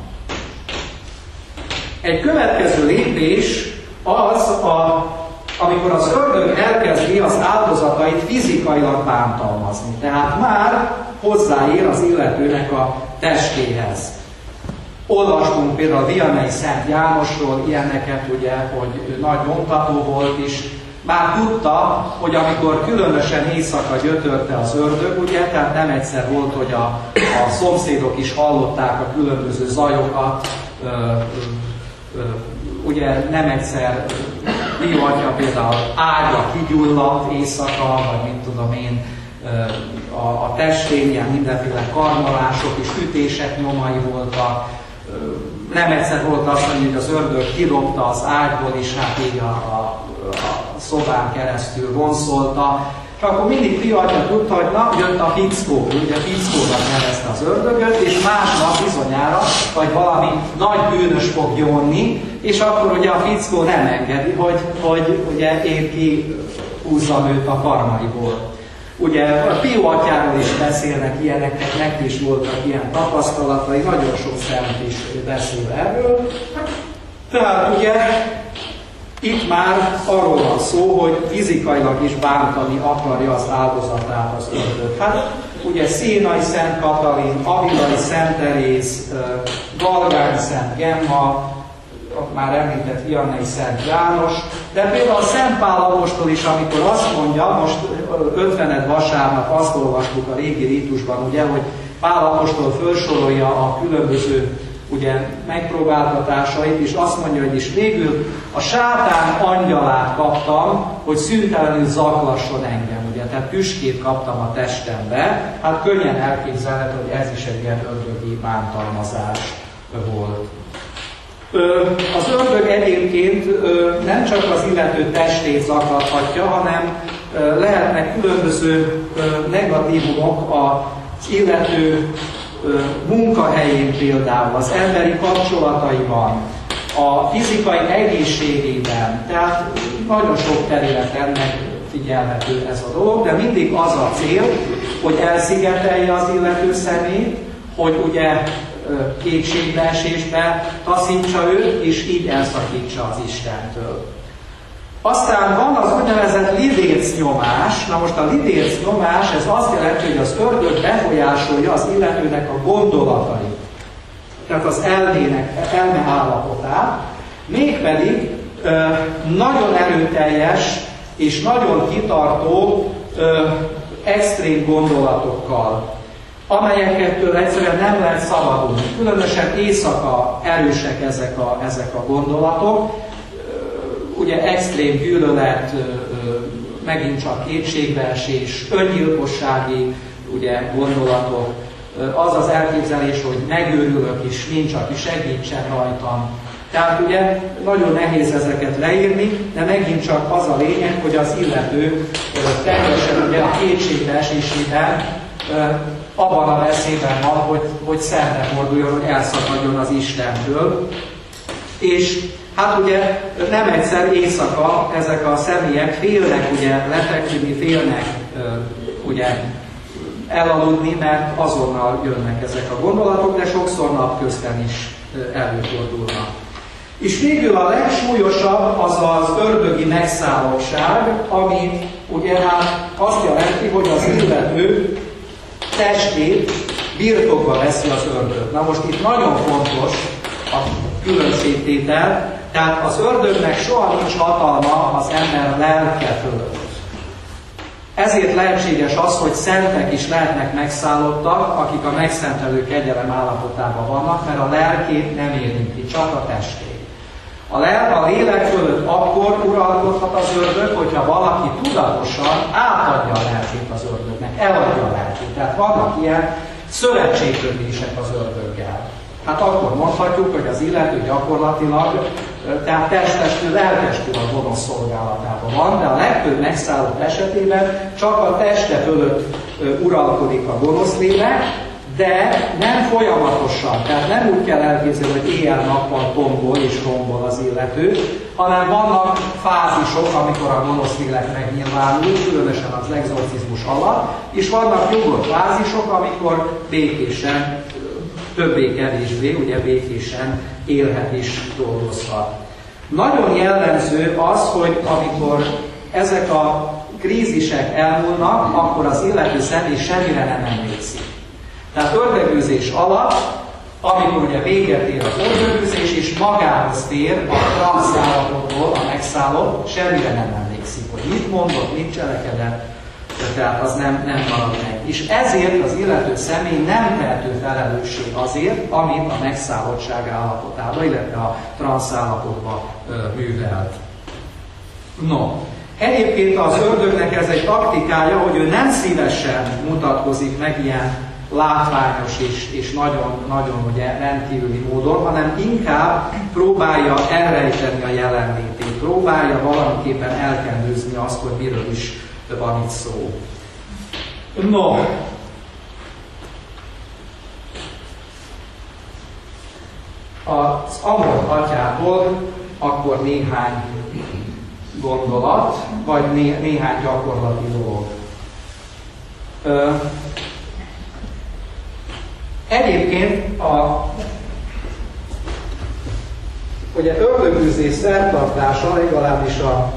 Egy következő lépés az, a, amikor az ördög elkezdi az áldozatait fizikailag bántalmazni, tehát már hozzáér az illetőnek a testéhez. Olvastunk például a Vianney Szent Jánosról ilyeneket, ugye, hogy nagy nyomtató volt is. Már tudta, hogy amikor különösen éjszaka gyötörte az ördög, ugye, tehát nem egyszer volt, hogy a, a szomszédok is hallották a különböző zajokat, ö, ö, ö, ugye nem egyszer Pio atya például ágya kigyulladt éjszaka, vagy mit tudom én, a, a testén ilyen mindenféle karmolások és ütések nyomai voltak. Nem egyszer volt azt mondani, hogy az ördög kidobta az ágyból, és hát így a, a, a szobán keresztül vonszolta. És akkor mindig Pio atya tudta, hogy na, jött a fickó, ugye fickónak nevezte az ördögöt, és másnap bizonyára, vagy valami nagy bűnös fog jönni, és akkor ugye a fickó nem engedi, hogy, hogy ugye én ki húzzam őt a karmaiból. Ugye a Pio atyáról is beszélnek ilyeneket, neki is voltak ilyen tapasztalatai, nagyon sok szent is beszél erről. Tehát ugye itt már arról van szó, hogy fizikailag is bántani akarja az áldozatát az ördög. Hát ugye Szénai Szent Katalin, Avilai Szent Teréz, Galgány Szent Gemma, már említett Vianney Szent János, de például a Szent Pál apostol is, amikor azt mondja, most ötvened vasárnap azt olvastuk a régi rítusban, ugye, hogy Pál apostol felsorolja a különböző ugye, megpróbáltatásait, és azt mondja, hogy is végül a sátán angyalát kaptam, hogy szüntelenül zaklasson engem, ugye, tehát tüskét kaptam a testembe, hát könnyen elképzelhető, hogy ez is egy ilyen ördögi bántalmazás volt. Az ördög egyébként nem csak az illető testét zaklathatja, hanem lehetnek különböző negatívumok az illető munkahelyén például, az emberi kapcsolataiban, a fizikai egészségében, tehát nagyon sok területen megfigyelhető ez a dolog, de mindig az a cél, hogy elszigetelje az illető személyt, hogy ugye kétségbeesésbe taszítsa őt, és így elszakítsa az Istentől. Aztán van az úgynevezett lidérc nyomás. Na most a lidérc nyomás, ez azt jelenti, hogy az ördög befolyásolja az illetőnek a gondolatait, tehát az elmének, elme állapotát, mégpedig ö, nagyon erőteljes és nagyon kitartó ö, extrém gondolatokkal, amelyekettől egyszerűen nem lehet szabadulni. Különösen éjszaka erősek ezek a, ezek a gondolatok. Ugye extrém gyűlölet, megint csak kétségbeesés, öngyilkossági ugye, gondolatok. Az az elképzelés, hogy megőrülök és nincs, aki segítsen rajtam. Tehát ugye nagyon nehéz ezeket leírni, de megint csak az a lényeg, hogy az illető teljesen ugye a kétségbe esésében abban a veszélyben van, hogy, hogy szembeforduljon, hogy elszakadjon az Istentől. És hát ugye nem egyszer éjszaka ezek a személyek félnek ugye lefeküdni, félnek ugye elaludni, mert azonnal jönnek ezek a gondolatok, de sokszor napközben is előfordulnak. És végül a legsúlyosabb az az ördögi megszállottság, ami ugye hát azt jelenti, hogy az illető testét birtokba veszi az ördög. Na most itt nagyon fontos a különbségtétel, tehát az ördögnek soha nincs hatalma az ember lelke fölött. Ezért lehetséges az, hogy szentek is lehetnek megszállottak, akik a megszentelő kegyelem állapotában vannak, mert a lelkét nem érinti, csak a testét. A, lel, a lélek fölött akkor uralkodhat az ördög, hogyha valaki tudatosan átadja a lelkét az ördögnek, eladja a lelkét. Tehát vannak ilyen szövetségkötések az ördöggel. Hát akkor mondhatjuk, hogy az illető gyakorlatilag, tehát testestől, lelkestől a gonosz szolgálatában van, de a legtöbb megszállott esetében csak a teste fölött uralkodik a gonosz lélek, de nem folyamatosan, tehát nem úgy kell elképzelni, hogy éjjel-nappal tombol és rombol az illető, hanem vannak fázisok, amikor a gonosz lélek megnyilvánul, különösen az exorcizmus alatt, és vannak nyugodt fázisok, amikor békésen, többé-kevésbé, ugye békésen élhet és dolgozhat. Nagyon jellemző az, hogy amikor ezek a krízisek elmúlnak, akkor az illető személy semmire nem emlékszik. Tehát ördögűzés alatt, amikor ugye véget ér az ördögűzés, és magához tér a transzállapotból, a megszállott, semmire nem emlékszik, hogy mit mondott, mit cselekedett, tehát az nem, nem marad meg. És ezért az illető személy nem tehető felelősség azért, amit a megszállottság állapotában, illetve a transzállapotban művelt. No, egyébként az ördögnek ez egy taktikája, hogy ő nem szívesen mutatkozik meg ilyen látványos és, és nagyon, nagyon ugye, rendkívüli módon, hanem inkább próbálja elrejteni a jelenlétét, próbálja valamiképpen elkendőzni azt, hogy miről is van itt szó. No, az Amor atyából akkor néhány gondolat, vagy né, néhány gyakorlati dolog. Ö, Egyébként a ugye ördögűzés szertartása, legalábbis a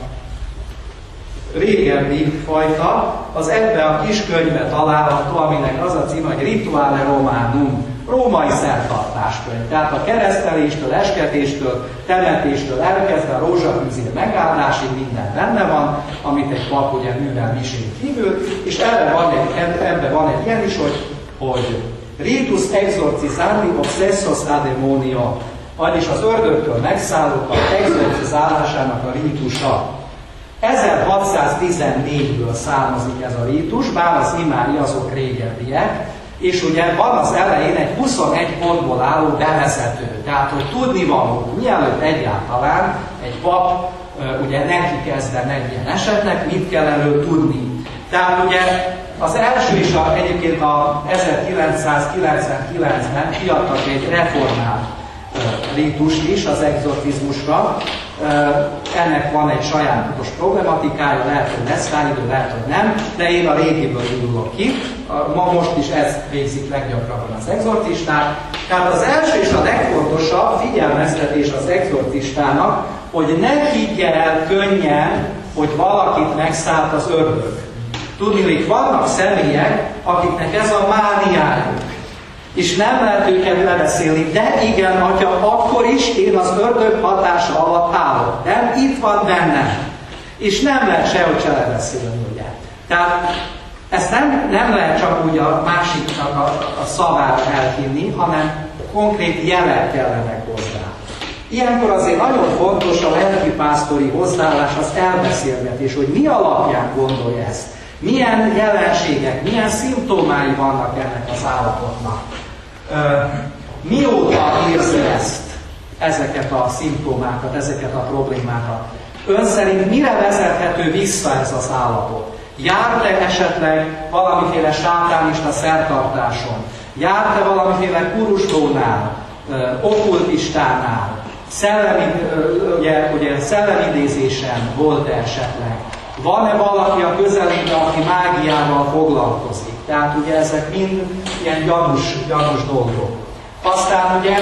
régebbi fajta, az ebbe a kis könyvbe található, aminek az a címe, hogy Rituale Romanum, római szertartáskönyv. Tehát a kereszteléstől, esketéstől, temetéstől elkezdve a rózsafűzér megáldásig minden benne van, amit egy pap ugye művel misén kívül, és ebben van egy, ebbe van egy ilyen is, hogy, hogy Ritus exorcizandi obsessos a demonio, vagyis az ördögtől megszállottak exorcizálásának a rítusa. ezerhatszáztizennégyből származik ez a rítus, bár az imári azok régebbiek, és ugye van az elején egy huszonegy pontból álló bevezető, tehát hogy tudnivaló, mielőtt egyáltalán egy pap ugye neki kezdene egy ilyen esetnek, mit kell erről tudni. Tehát ugye az első is a, egyébként a ezerkilencszázkilencvenkilencben kiadtak egy reformált uh, rítust is az exorcizmusra. Uh, ennek van egy sajátos problematikája, lehet, hogy lesz rá idő, lehet, hogy nem, de én a régiből indulok ki. Uh, ma most is ez végzik leggyakrabban az exorcisták. Tehát az első és a legfontosabb figyelmeztetés az exorcistának, hogy ne higgye el könnyen, hogy valakit megszállt az ördög. Tudni, hogy vannak személyek, akiknek ez a mániájuk, és nem lehet őket lebeszélni, de igen, atya, akkor is én az ördög hatása alatt állok. Nem, itt van bennem. És nem lehet sehogy se lebeszélni, ugye. Tehát ezt nem, nem lehet csak úgy a másiknak a, a szavára elhinni, hanem konkrét jelek kellenek hozzá. Ilyenkor azért nagyon fontos a lelkipásztori hozzáállás, az elbeszélgetés, hogy mi alapján gondolja ezt. Milyen jelenségek, milyen szimptomái vannak ennek az állapotnak. Mióta érzi ezt? ezeket a szimptomákat, ezeket a problémákat. Ön szerint mire vezethető vissza ez az állapot? Járt-e esetleg valamiféle sátánista szertartáson? Járt-e valamiféle kuruslónál, okkultistánál? Szellemi, ugye, ugye, szellemidézésen volt-e esetleg? Van-e valaki a közelében, aki mágiával foglalkozik? Tehát ugye ezek mind ilyen gyanús, gyanús dolgok. Aztán ugye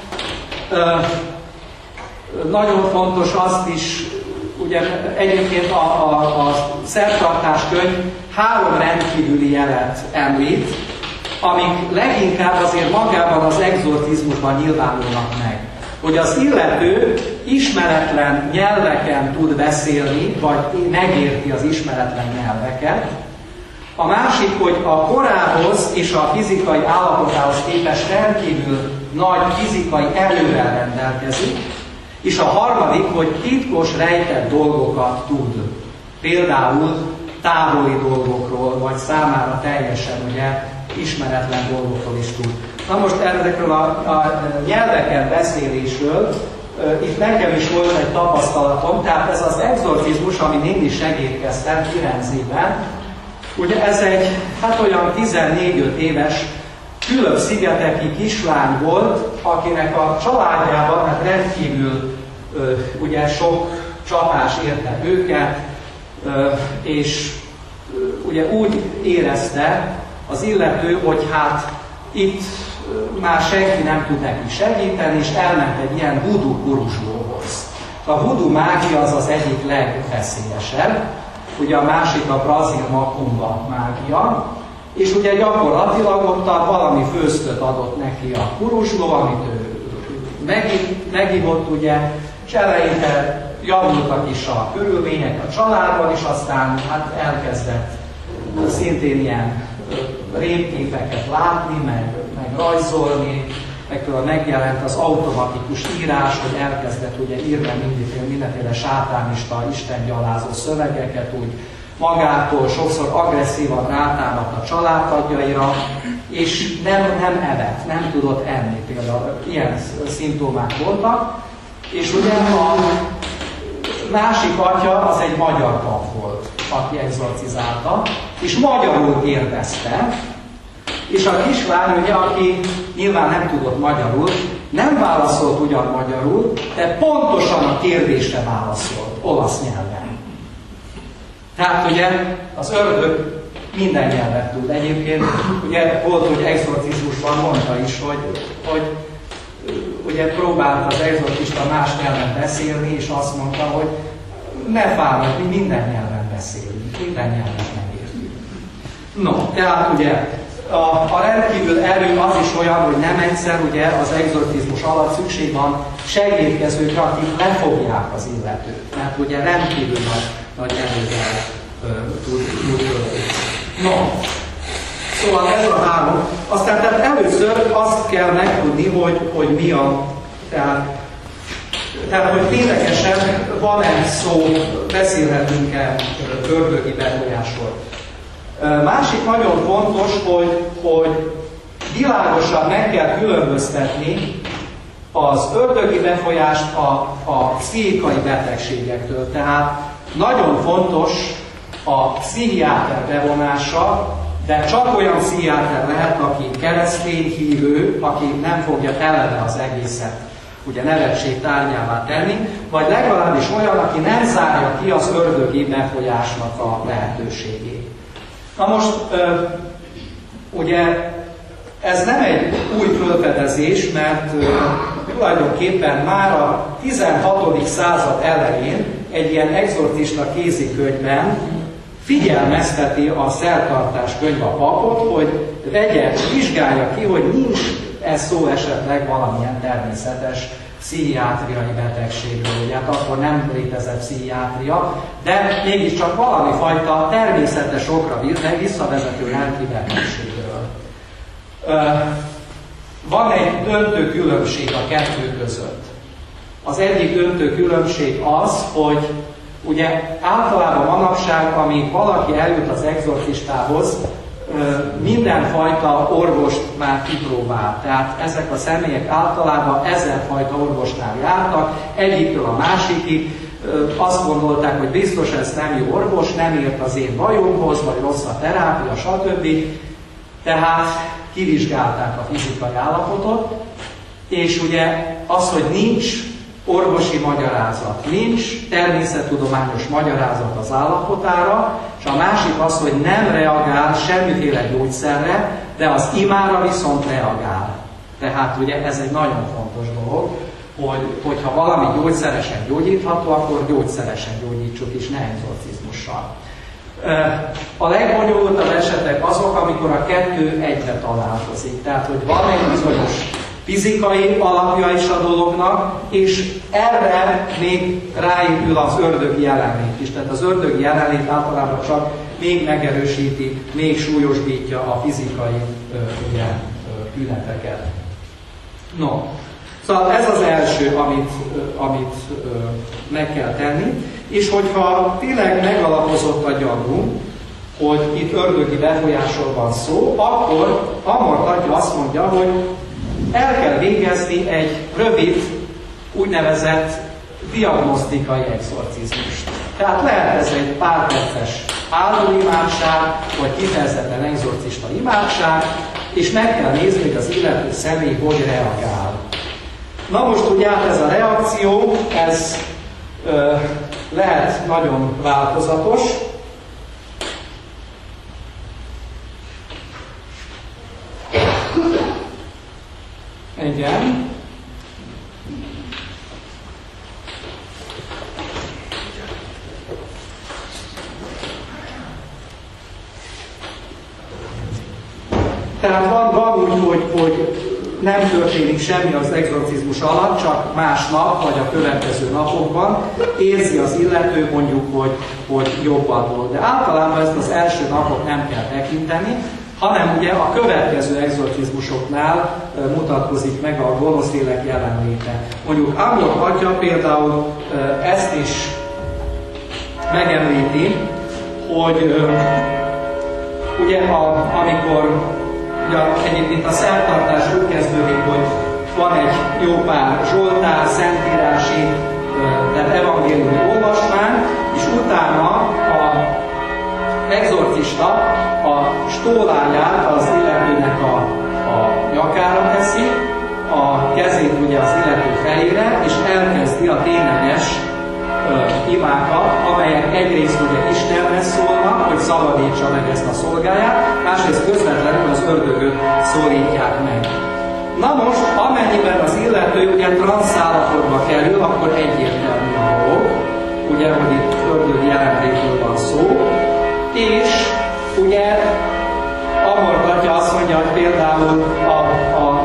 nagyon fontos azt is, ugye egyébként a, a, a szertartáskönyv három rendkívüli jelet említ, amik leginkább azért magában az egzorcizmusban nyilvánulnak meg. Hogy az illető ismeretlen nyelveken tud beszélni, vagy megérti az ismeretlen nyelveket. A másik, hogy a korához és a fizikai állapotához képest rendkívül nagy fizikai erővel rendelkezik. És a harmadik, hogy titkos, rejtett dolgokat tud. Például távoli dolgokról, vagy számára teljesen ugye, ismeretlen dolgokról is tud. Na most ezekről a, a nyelveken beszélésről, itt nekem is volt egy tapasztalatom, tehát ez az egzorcizmus, amin én is segítkeztem Firenzében, ugye ez egy, hát olyan tizennégy-öt éves Fülöp-szigeteki kislány volt, akinek a családjában hát rendkívül ugye sok csapás érte őket, és ugye úgy érezte az illető, hogy hát itt már senki nem tud neki segíteni, és elment egy ilyen voodoo kuruslóhoz. A voodoo mágia az az egyik legveszélyesebb, ugye a másik a brazil macumba mágia, és ugye gyakorlatilag ott valami főztöt adott neki a kurusló, amit ő megivott, ugye, és eleinte javultak is a körülmények a családban, és aztán hát elkezdett szintén ilyen rémképeket látni, meg, meg rajzolni, meg például megjelent az automatikus írás, hogy elkezdett ugye írni mindenféle, mindenféle sátánista, istengyalázó szövegeket, úgy magától sokszor agresszívan rátámadt a családtagjaira, és nem, nem evett, nem tudott enni, például ilyen szimptomák voltak, és ugye a másik atya az egy magyar pap volt, aki egzorcizálta, és magyarul kérdezte, és a kislány, ugye, aki nyilván nem tudott magyarul, nem válaszolt ugyan magyarul, de pontosan a kérdésre válaszolt, olasz nyelven. Tehát ugye az ördög minden nyelvet tud. Egyébként ugye volt, hogy egzorcizmusban mondta is, hogy, hogy ugye próbált az egzorcista más nyelven beszélni, és azt mondta, hogy ne fáradj, mi minden nyelven beszélünk, minden nyelven megértünk. No, tehát ugye a, a rendkívül erő az is olyan, hogy nem egyszer ugye az egzorcizmus alatt szükség van segítkezőkre, akik lefogják az illetőt. Mert ugye rendkívül nagy, nagy erővel tud tölteni. No, szóval ez a három. Aztán tehát először azt kell megtudni, hogy, hogy mi a, tehát, tehát hogy ténylegesen van-e szó, beszélhetünk-e ördögi befolyásról. Másik nagyon fontos, hogy, hogy világosan meg kell különböztetni az ördögi befolyást a, a pszichikai betegségektől. Tehát nagyon fontos a pszichiáter bevonása, de csak olyan pszichiáter lehet, aki keresztény hívő, aki nem fogja eleve az egészet ugye nevetség tárgyává tenni, vagy legalábbis olyan, aki nem zárja ki az ördögi befolyásnak a lehetőségét. Na most, ugye ez nem egy új felfedezés, mert tulajdonképpen már a tizenhatodik század elején egy ilyen egzorcista kézikönyvben figyelmezteti a szertartás könyv a papot, hogy vegye, vizsgálja ki, hogy nincs ez szó esetleg valamilyen természetes pszichiátriai betegségről, ugye hát akkor nem létezett pszichiátria, de mégiscsak valami fajta természetes okra visszavezető lelki betegségről. Van egy döntő különbség a kettő között. Az egyik döntő különbség az, hogy ugye általában manapság, amíg valaki eljut az egzorcistához, mindenfajta orvost már kipróbált. Tehát ezek a személyek általában ezerfajta orvosnál jártak, egyiktől a másikig. Azt gondolták, hogy biztos ez nem jó orvos, nem ért az én bajomhoz, vagy rossz a terápia, stb. Tehát kivizsgálták a fizikai állapotot, és ugye az, hogy nincs orvosi magyarázat, nincs természettudományos magyarázat az állapotára, és a másik az, hogy nem reagál semmiféle gyógyszerre, de az imára viszont reagál. Tehát ugye ez egy nagyon fontos dolog, hogy, hogyha valami gyógyszeresen gyógyítható, akkor gyógyszeresen gyógyítsuk, és ne egzorcizmussal. A legbonyolultabb esetek azok, amikor a kettő egyre találkozik. Tehát, hogy van egy bizonyos fizikai alapja is a dolognak, és erre még ráépül az ördögi jelenlét is. Tehát az ördögi jelenlét általában csak még megerősíti, még súlyosbítja a fizikai ugye, tüneteket. No, szóval ez az első, amit, amit meg kell tenni, és hogyha tényleg megalapozott a gyanú, hogy itt ördögi befolyásról van szó, akkor Amor Atya azt mondja, hogy el kell végezni egy rövid, úgynevezett diagnosztikai exorcizmust. Tehát lehet ez egy pár perces állóimádság, vagy kifejezetten exorcista imádság, és meg kell nézni, hogy az illető személy hogy reagál. Na most ugye hát ez a reakció, ez ö, lehet nagyon változatos. Igen. Tehát van, van úgy, hogy, hogy nem történik semmi az exorcizmus alatt, csak másnap vagy a következő napokban érzi az illető mondjuk, hogy, hogy jobban volt. De általában ezt az első napot nem kell tekinteni, hanem ugye a következő exorcizmusoknál e, mutatkozik meg a gonosz lélek jelenléte. Mondjuk Amor Atya például e, ezt is megemlíti, hogy e, ugye a, amikor ugye, egyébként a szertartás úgy kezdődik, hogy van egy jó pár zsoltár, szentírási, e, tehát evangéliumi olvasmány, és utána a exorcista a stóláját az illetőnek a, a nyakára teszi, a kezét ugye az illető fejére, és elkezdi a tényleges ö, imákat, amelyek egyrészt ugye Istenhez szólnak, hogy szabadítsa meg ezt a szolgáját, másrészt közvetlenül az ördögöt szólítják meg. Na most, amennyiben az illető ugye transzállapotba kerül, akkor egyértelmű a dolog, ugye, hogy itt ördög jelenlétről van szó, és ugye Amor Atya azt mondja, hogy például a, a,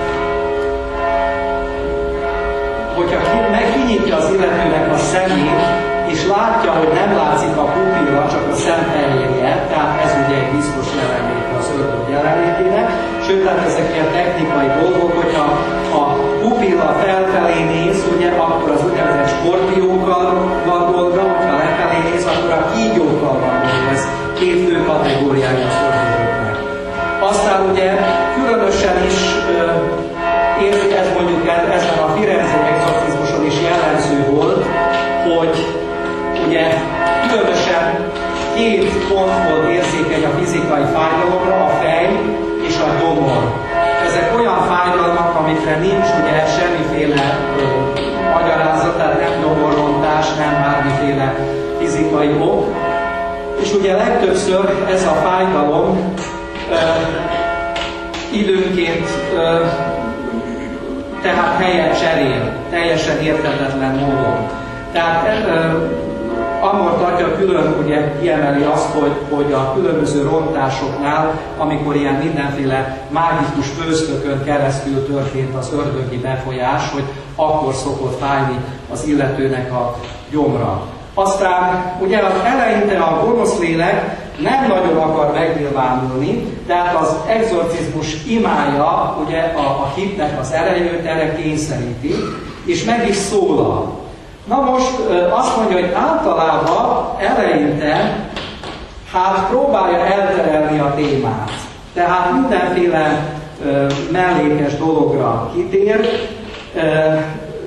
hogyha megkinyitja az illetőnek a szemét, és látja, hogy nem látszik a pupilla, csak a szemfehérje, tehát ez ugye egy biztos jelenléte az ördög jelenlétének, sőt, tehát ezek ilyen technikai dolgok, hogyha a pupilla felfelé néz, ugye, akkor az úgynevezett skorpiókkal van dolga, hogyha lefelé néz, akkor a kígyókkal van dolga. Ez két fő kategóriája az ördögöknek. Aztán ugye különösen is uh, érzik, ez mondjuk ezen a Firenzei exorcizmuson is jellemző volt, hogy ugye különösen két pontból érzékeny a fizikai fájdalomra, a fej és a gyomor. Ezek olyan fájdalmak, amikre nincs ugye semmiféle uh, magyarázat, tehát nem gyomorrontás, nem bármiféle fizikai ok. És ugye legtöbbször ez a fájdalom ö, időnként ö, tehát helyet cserél, teljesen érthetetlen módon. Tehát ö, Amor Atya külön ugye kiemeli azt, hogy, hogy a különböző rontásoknál, amikor ilyen mindenféle mágikus főztökön keresztül történt az ördögi befolyás, hogy akkor szokott fájni az illetőnek a gyomra. Aztán ugye az eleinte a gonosz lélek nem nagyon akar megnyilvánulni, tehát az exorcizmus imája ugye a, a hitnek az erejét erre kényszeríti, és meg is szólal. Na most azt mondja, hogy általában eleinte hát próbálja elterelni a témát. Tehát mindenféle ö, mellékes dologra kitér. Ö,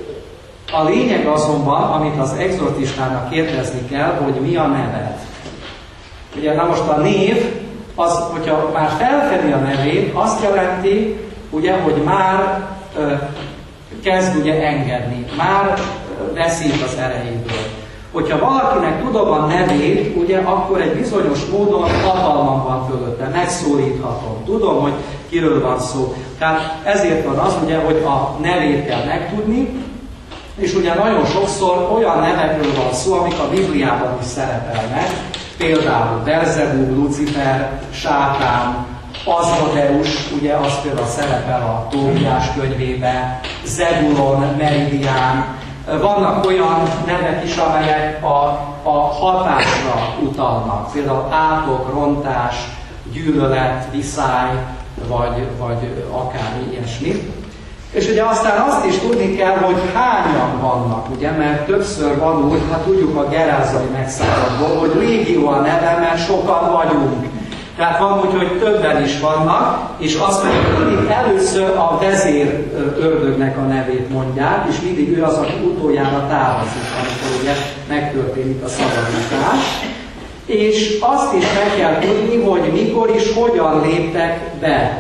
a lényeg azonban, amit az exorcistának kérdezni kell, hogy mi a neved. Ugye na most a név, az, hogyha már felfedi a nevét, azt jelenti, ugye, hogy már ö, kezd ugye engedni, már veszít az erejéből. Hogyha valakinek tudom a nevét, ugye, akkor egy bizonyos módon hatalmam van fölötte, megszólíthatom. Tudom, hogy kiről van szó. Tehát ezért van az, ugye, hogy a nevét kell megtudni, és ugye nagyon sokszor olyan nevekről van szó, amik a Bibliában is szerepelnek, például Belzebub, Lucifer, Sátán, Azmodeus, ugye az például szerepel a Tóbiás könyvébe, Zebulon, Meridián. Vannak olyan nevek is, amelyek a, a hatásra utalnak, például átok, rontás, gyűlölet, viszály, vagy, vagy akár ilyesmi. És ugye aztán azt is tudni kell, hogy hányan vannak, ugye, mert többször van úgy, hát tudjuk a gerázai megszállatból, hogy légió a neve, mert sokan vagyunk. Tehát van úgy, hogy többen is vannak, és azt mondjuk, mindig először a vezér ördögnek a nevét mondják, és mindig ő az, aki utoljára távozik, amikor ugye megtörténik a szabadítás. És azt is meg kell tudni, hogy mikor is, hogyan léptek be.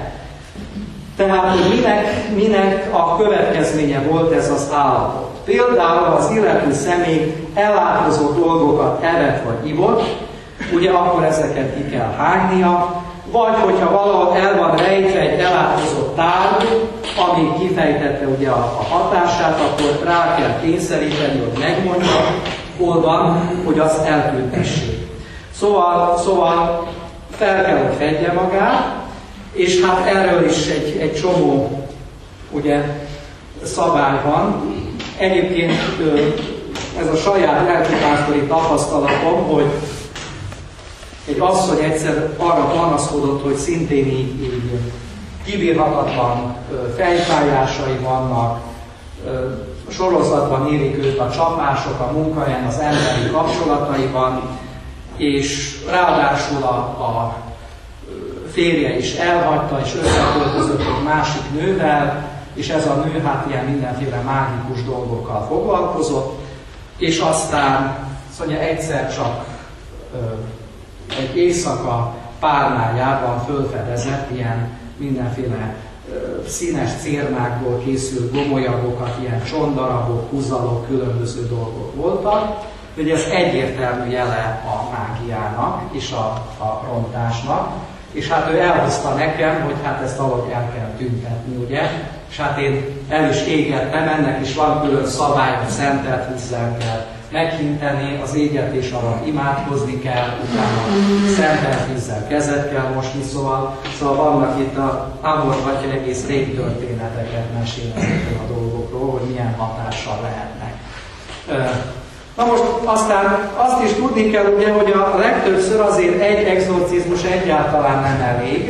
Tehát, hogy minek, minek a következménye volt ez az állapot. Például az illető személy ellátozó dolgokat evett vagy ivott, ugye akkor ezeket ki kell hágnia, vagy hogyha valahol el van rejtve egy ellátozott tárgy, ami kifejtette ugye a, a hatását, akkor rá kell kényszeríteni, hogy megmondja, hol van, hogy azt eltűntessék. Szóval, szóval fel kell, hogy fedje magát, és hát erről is egy, egy csomó ugye, szabály van. Egyébként ez a saját lelkipásztori tapasztalatom, hogy egy asszony egyszer arra panaszkodott, hogy szintén így, így kibírhatatlan fejfájásai vannak, sorozatban érik őt a csapások a munkahelyen, az emberi kapcsolataiban, és ráadásul a, a férje is elhagyta, és összeköltözött egy másik nővel, és ez a nő hát ilyen mindenféle mágikus dolgokkal foglalkozott, és aztán szóval egyszer csak ö, egy éjszaka párnájában fölfedezett ilyen mindenféle ö, színes cérnákból készült gomolyagokat, ilyen csondarabok, húzalok, különböző dolgok voltak. Ugye ez egyértelmű jele a mágiának és a, a rontásnak. És hát ő elhozta nekem, hogy hát ezt valahogy el kell tüntetni, ugye? És hát én el is égettem, ennek is van külön szabály, hogy szentelt vízzel kell meghinteni, az égetés alatt imádkozni kell, utána szentelt vízzel kezet kell mosni, szóval, szóval vannak itt a Ábor Atya egész rég történeteket mesél ezekről a dolgokról, hogy milyen hatással lehetnek. Na most aztán azt is tudni kell, ugye, hogy a legtöbbször azért egy exorcizmus egyáltalán nem elég,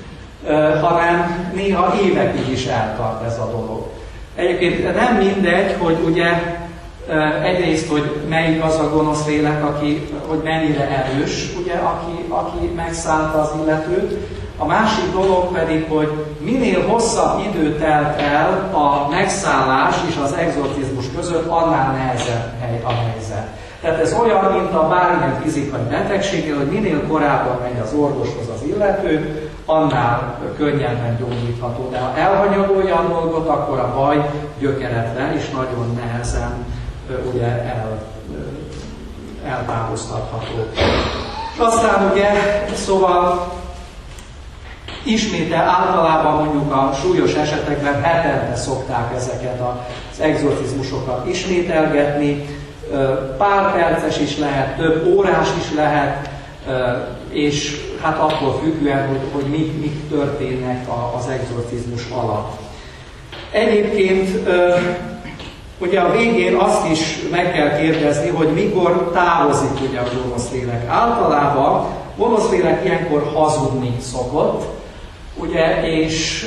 hanem néha évekig is eltart ez a dolog. Egyébként nem mindegy, hogy ugye egyrészt, hogy melyik az a gonosz lélek, aki, hogy mennyire erős, ugye, aki, aki megszállta az illetőt. A másik dolog pedig, hogy minél hosszabb idő telt el a megszállás és az exorcizmus között, annál nehezebb hely a helyzet. Tehát ez olyan, mint a bármilyen fizikai betegséggel, hogy minél korábban megy az orvoshoz az illető, annál könnyebben gyógyítható. De ha elhanyagolja a dolgot, akkor a baj gyökeretlen és nagyon nehezen ugye el, eltávoztatható. És aztán ugye, szóval ismétel általában mondjuk a súlyos esetekben hetente szokták ezeket az exorcizmusokat ismételgetni, pár perces is lehet, több órás is lehet, és hát attól függően, hogy, hogy mik, mik történnek az exorcizmus alatt. Egyébként ugye a végén azt is meg kell kérdezni, hogy mikor távozik ugye a gonosz lélek. Általában gonosz lélek ilyenkor hazudni szokott, ugye, és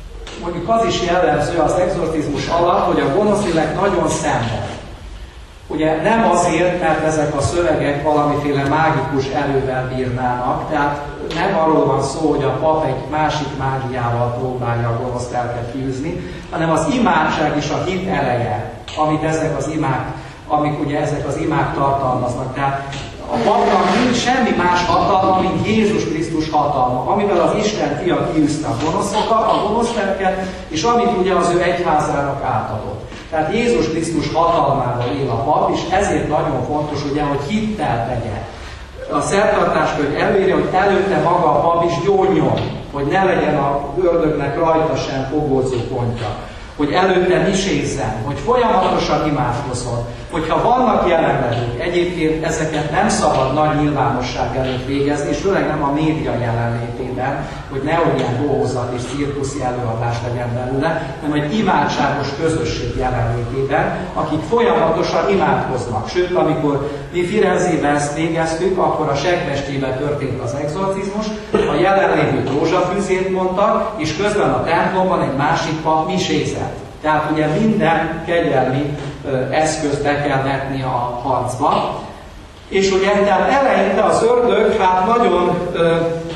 mondjuk az is jellemző az exorcizmus alatt, hogy a gonosz lélek nagyon szenved. Ugye ugye nem azért, mert ezek a szövegek valamiféle mágikus erővel bírnának, tehát nem arról van szó, hogy a pap egy másik mágiával próbálja a gonosz lelket kiűzni, hanem az imádság is a hit eleje, amit ezek az imák, amik ugye ezek az imák tartalmaznak. Tehát a papnak nincs semmi más hatalma, mint Jézus Krisztus hatalma, amivel az Isten fia kiűzte a gonoszokat, a gonosz lelket, és amit ugye az ő egyházának átadott. Tehát Jézus Krisztus hatalmával él a pap, és ezért nagyon fontos, ugye, hogy hittel tegye. A szertartáskönyv előírja, hogy előtte maga a pap is gyónjon, hogy ne legyen a ördögnek rajta sem fogódzó pontja, hogy előtte misézzen, hogy folyamatosan imádkozzon, hogyha vannak jelenlevők, egyébként ezeket nem szabad nagy nyilvánosság előtt végezni, és főleg nem a média jelenlétében, hogy nehogy ilyen bohózat és cirkuszi előadás legyen belőle, hanem egy imádságos közösség jelenlétében, akik folyamatosan imádkoznak. Sőt, amikor mi Firenzében ezt végeztük, akkor a Segvestében történt az exorcizmus, a jelenlévők rózsafűzét mondtak, és közben a templomban egy másik pap misézett. Tehát ugye minden kegyelmi ö, eszközt be kell vetni a harcba. És ugye tehát eleinte az ördög hát nagyon, ö,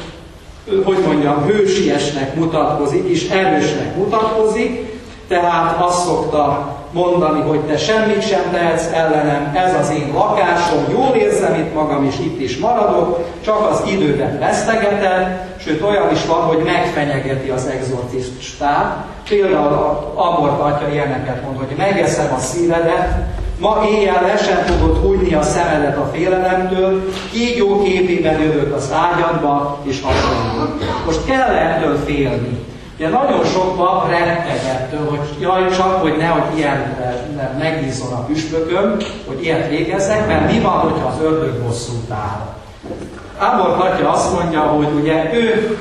ö, hogy mondjam, hősiesnek mutatkozik, és erősnek mutatkozik, tehát azt szokta mondani, hogy te semmit sem tehetsz ellenem, ez az én lakásom, jól érzem itt magam, és itt is maradok, csak az idődet vesztegeted, sőt olyan is van, hogy megfenyegeti az exorcistát. Például Abort atya ilyeneket mond, hogy megeszem a szívedet, ma éjjel le sem fogod hújni a szemedet a félelemtől, kígyó képében jövök az ágyadba, és hasonló. Most kell ettől félni. Ugye nagyon sok pap retteg ettől, hogy jaj, csak, hogy nehogy ilyen megbízzon a püspököm, hogy ilyet végezzek, mert mi van, hogyha az ördög bosszút áll. Ábor atya azt mondja, hogy ugye ő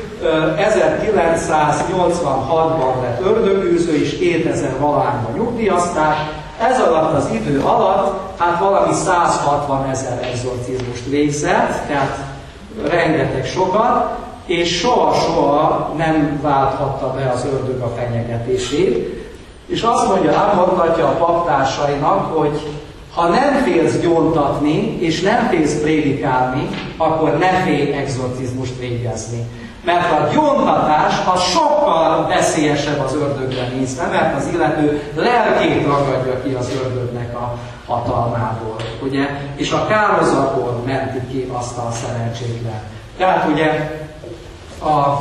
ezerkilencszáznyolcvanhatban lett ördögűző, és kétezer valahányban nyugdíjazták. Ez alatt az idő alatt hát valami száz hatvan ezer exorcizmust végzett, tehát rengeteg sokat, és soha-soha nem válthatta be az ördög a fenyegetését. És azt mondja Ábor atya a paptársainak, hogy ha nem félsz gyóntatni, és nem félsz prédikálni, akkor ne félj exorcizmust végezni. Mert a gyóntatás az sokkal veszélyesebb az ördögre nézve, mert az illető lelkét ragadja ki az ördögnek a hatalmából, ugye? És a kározatból menti ki azt a szerencsétlen. Tehát ugye a,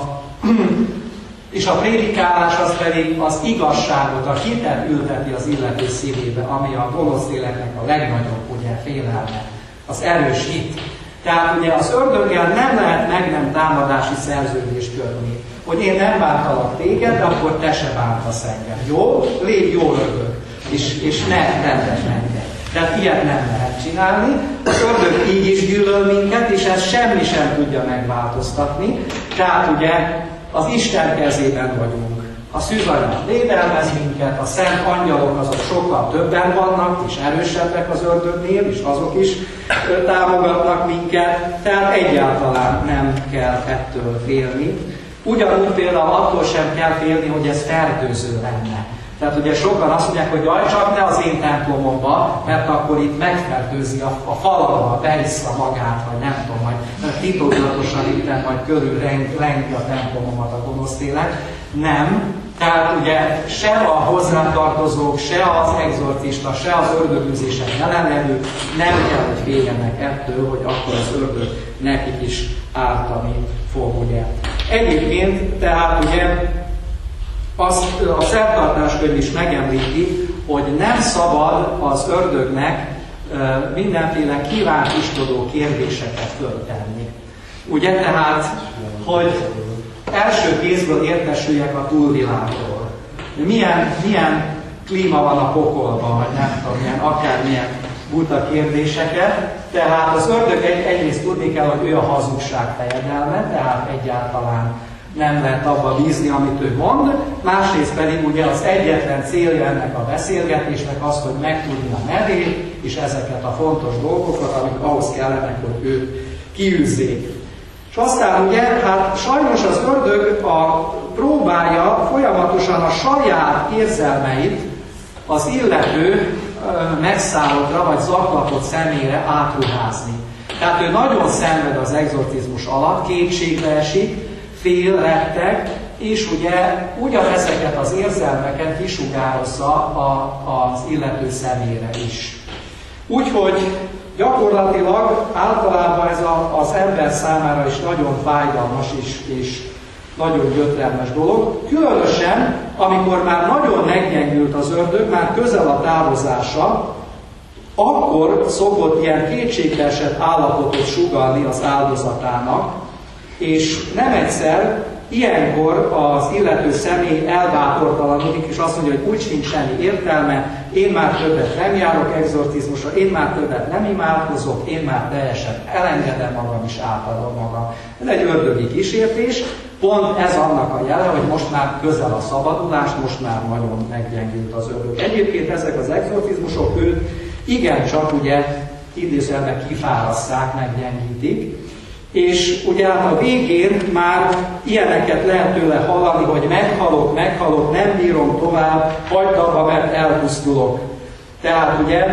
és a prédikálás az pedig az igazságot, a hitet ülteti az illető szívébe, ami a gonosz léleknek a legnagyobb ugye, félelme, az erős hit. Tehát ugye az ördöggel nem lehet meg nem támadási szerződést kötni, hogy én nem bántalak téged, de akkor te se bántasz engem. Jó? Légy jó ördög, és, és ne rendes engem. Tehát ilyet nem lehet csinálni. Az ördög így is gyűlöl minket, és ezt semmi sem tudja megváltoztatni. Tehát ugye az Isten kezében vagyunk. A szűzanyag védelmez minket, a szent angyalok azok sokkal többen vannak, és erősebbek az ördögnél, és azok is támogatnak minket, tehát egyáltalán nem kell ettől félni. Ugyanúgy például attól sem kell félni, hogy ez fertőző lenne. Tehát ugye sokan azt mondják, hogy jaj, csak ne az én templomomba, mert akkor itt megfertőzi a, a falakba, beissza magát, vagy nem tudom, majd titokzatosan itten, vagy körül lengi a templomomat a gonosz lélek. Nem. Tehát ugye se a hozzátartozók, se az exorcista, se az ördögűzésen jelenlevők nem kell, hogy féljenek ettől, hogy akkor az ördög nekik is ártani fog, ugye. Egyébként, tehát ugye azt a szertartáskönyv is megemlíti, hogy nem szabad az ördögnek mindenféle kívántistodó kérdéseket föltenni. Ugye tehát, hogy első kézből értesüljek a túlvilágról. Milyen, milyen klíma van a pokolban, vagy nem tudom, milyen, akármilyen buta kérdéseket. Tehát az ördög egy, egyrészt tudni kell, hogy ő a hazugság fejedelme, tehát egyáltalán nem lehet abba bízni, amit ő mond. Másrészt pedig ugye az egyetlen célja ennek a beszélgetésnek az, hogy megtudni a nevét, és ezeket a fontos dolgokat, amik ahhoz kellenek, hogy őt kiűzzék. És aztán ugye, hát sajnos az ördög a, próbálja folyamatosan a saját érzelmeit az illető megszállottra vagy zaklatott személyre átruházni. Tehát ő nagyon szenved az egzorcizmus alatt, kétségbe esik, fél, retteg, és ugye ugyanezeket az érzelmeket kisugározza a, az illető személyre is. Úgyhogy gyakorlatilag általában ez a, az ember számára is nagyon fájdalmas és, és nagyon gyötrelmes dolog. Különösen, amikor már nagyon meggyengült az ördög, már közel a távozása, akkor szokott ilyen kétségbeesett állapotot sugallni az áldozatának, és nem egyszer ilyenkor az illető személy elbátortalanodik, és azt mondja, hogy úgy sincs semmi értelme, én már többet nem járok egzorcizmusra, én már többet nem imádkozok, én már teljesen elengedem magam és átadom magam. Ez egy ördögi kísértés, pont ez annak a jele, hogy most már közel a szabadulás, most már nagyon meggyengült az ördög. Egyébként ezek az egzorcizmusok őt igencsak ugye idézőjelben kifárasztják, meggyengítik, és ugye hát a végén már ilyeneket lehet tőle hallani, hogy meghalok, meghalok, nem bírom tovább, hagyd abba, mert elpusztulok. Tehát ugye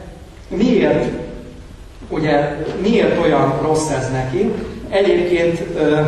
miért, ugye miért olyan rossz ez neki? Egyébként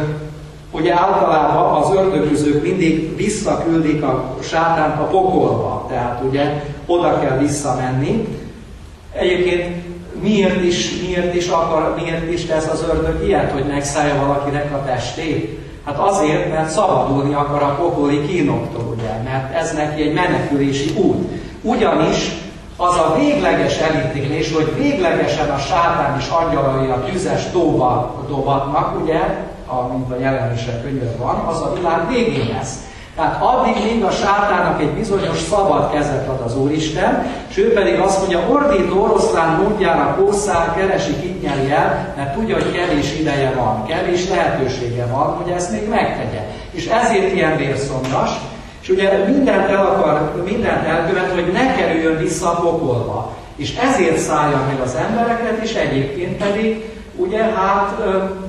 ugye általában az ördögüzők mindig visszaküldik a sátánt a pokolba, tehát ugye oda kell visszamenni. Egyébként miért is, miért is akar, miért is tesz az ördög ilyet, hogy megszállja valakinek a testét? Hát azért, mert szabadulni akar a pokoli kínoktól, ugye, mert ez neki egy menekülési út. Ugyanis az a végleges elítélés, hogy véglegesen a sátán és angyalai a tüzes tóba dobatnak, ugye, amint a jelenések könyvben van, az a világ végén lesz. Tehát addig még a sátának egy bizonyos szabad kezet ad az Úristen, és ő pedig azt mondja, ordító oroszlán módjára kószál, keresi, kit nyeri el, mert tudja, hogy kevés ideje van, kevés lehetősége van, hogy ezt még megtegye. És ezért ilyen vérszomjas, és ugye mindent el akar, mindent elkövet, hogy ne kerüljön vissza a pokolba. És ezért szállja meg az embereket, és egyébként pedig, ugye hát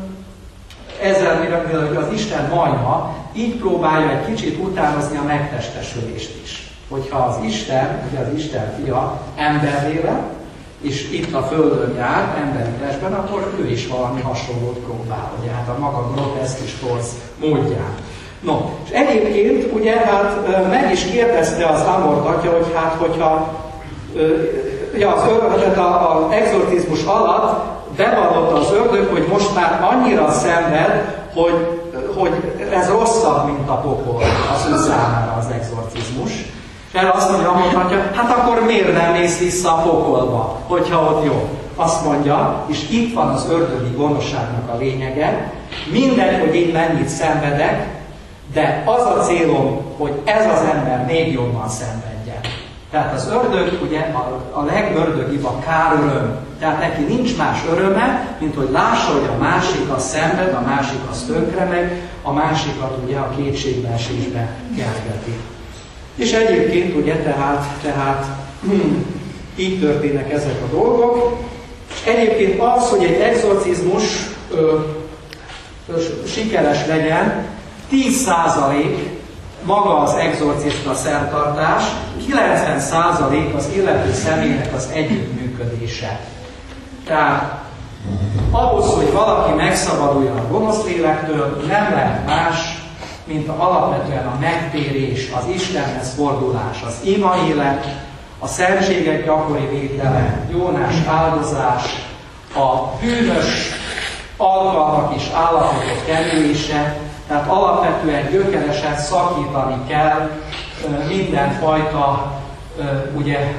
ezzel, mivel az Isten majma, így próbálja egy kicsit utánozni a megtestesülést is. Hogyha az Isten, ugye az Isten fia emberré lett, és itt a Földön jár, emberi testben, akkor ő is valami hasonlót próbál, ugye hát a maga groteszk és torz módján. No, és egyébként ugye hát meg is kérdezte az Amort atya, hogy hát hogyha ugye az az egzorcizmus alatt bevallotta az ördög, hogy most már annyira szenved, hogy, hogy ez rosszabb, mint a pokol az ő számára az egzorcizmus. És erre azt mondja, hogy hát akkor miért nem mész vissza a pokolba, hogyha ott jó. Azt mondja, és itt van az ördögi gonoszságnak a lényege, mindegy, hogy én mennyit szenvedek, de az a célom, hogy ez az ember még jobban szenvedjen. Tehát az ördög, ugye a, a legördögibb a káröröm. Tehát neki nincs más öröme, mint hogy lássa, hogy a másik az szenved, a másik az tönkre megy, a másikat ugye a kétségbeesésbe kergeti. És egyébként ugye tehát, tehát hm, így történnek ezek a dolgok. És egyébként az, hogy egy egzorcizmus ö, ö, sikeres legyen, tíz százalék maga az egzorcista szertartás, kilencven százalék az illető személynek az együttműködése. Tehát ahhoz, hogy valaki megszabaduljon a gonosz lélektől, nem lehet más, mint a, alapvetően a megtérés, az Istenhez fordulás, az ima élet, a szentségek gyakori vétele, jónás áldozás, a bűnös alkalmak és állapotok kerülése, tehát alapvetően gyökeresen szakítani kell mindenfajta ugye,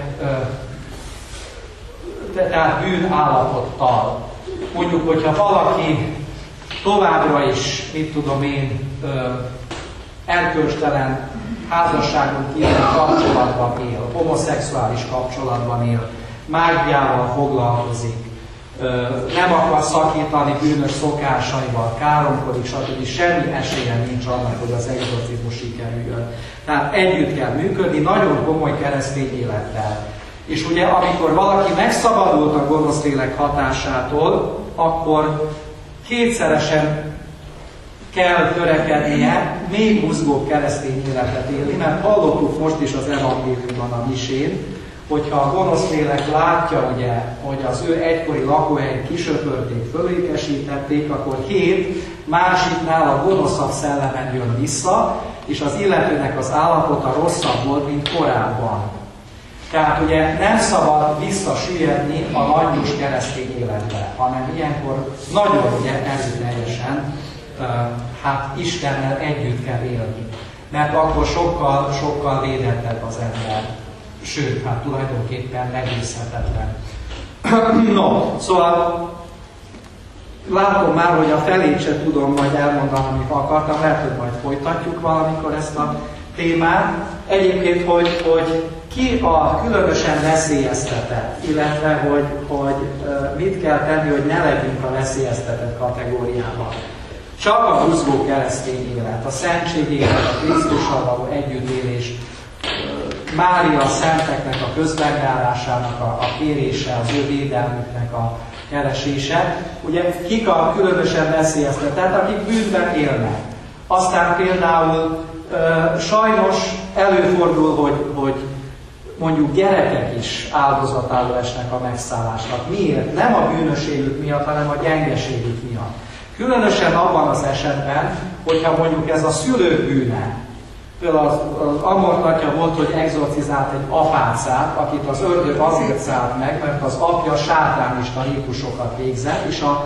tehát bűnállapottal. Mondjuk, hogyha valaki továbbra is, mit tudom én, erkölcstelen házasságon kívüli kapcsolatban él, homoszexuális kapcsolatban él, mágiával foglalkozik, nem akar szakítani bűnös szokásaival, káromkodik, stb. Semmi esélye nincs annak, hogy az egzorcizmus sikerüljön. Tehát együtt kell működni, nagyon komoly keresztény élettel. És ugye amikor valaki megszabadult a gonosz lélek hatásától, akkor kétszeresen kell törekednie még buzgóbb keresztény életet élni, mert hallottuk most is az evangéliumban a misén, hogyha a gonosz lélek látja, ugye, hogy az ő egykori lakóhelyét kisöpörték, fölékesítették, akkor hét másiknál a gonoszabb szellemen jön vissza, és az illetőnek az állapota rosszabb volt, mint korábban. Tehát ugye nem szabad visszasüllyedni a langyos keresztény életbe, hanem ilyenkor nagyon ugye erőteljesen uh, hát Istennel együtt kell élni. Mert akkor sokkal, sokkal védettebb az ember. Sőt, hát tulajdonképpen megnézhetetlen. No, szóval látom már, hogy a felét se tudom majd elmondani, amit akartam, lehet, hogy majd folytatjuk valamikor ezt a témát. Egyébként, hogy, hogy ki a különösen veszélyeztetett, illetve hogy, hogy mit kell tenni, hogy ne legyünk a veszélyeztetett kategóriában. Csak a buzgó keresztény élet, a szentség élet, a Krisztussal való együttélés, Mária a szenteknek a közbenjárásának a, a kérése, az ő védelmüknek a keresése. Ugye kik a különösen veszélyeztetett, akik bűnben élnek. Aztán például e, sajnos előfordul, hogy, hogy mondjuk gyerekek is áldozatául esnek a megszállásnak. Miért? Nem a bűnösségük miatt, hanem a gyengeségük miatt. Különösen abban az esetben, hogyha mondjuk ez a szülők bűne. Például az, az Amort atya volt, hogy exorcizált egy apácát, akit az ördög azért szállt meg, mert az apja sátánista rítusokat végzett, és a,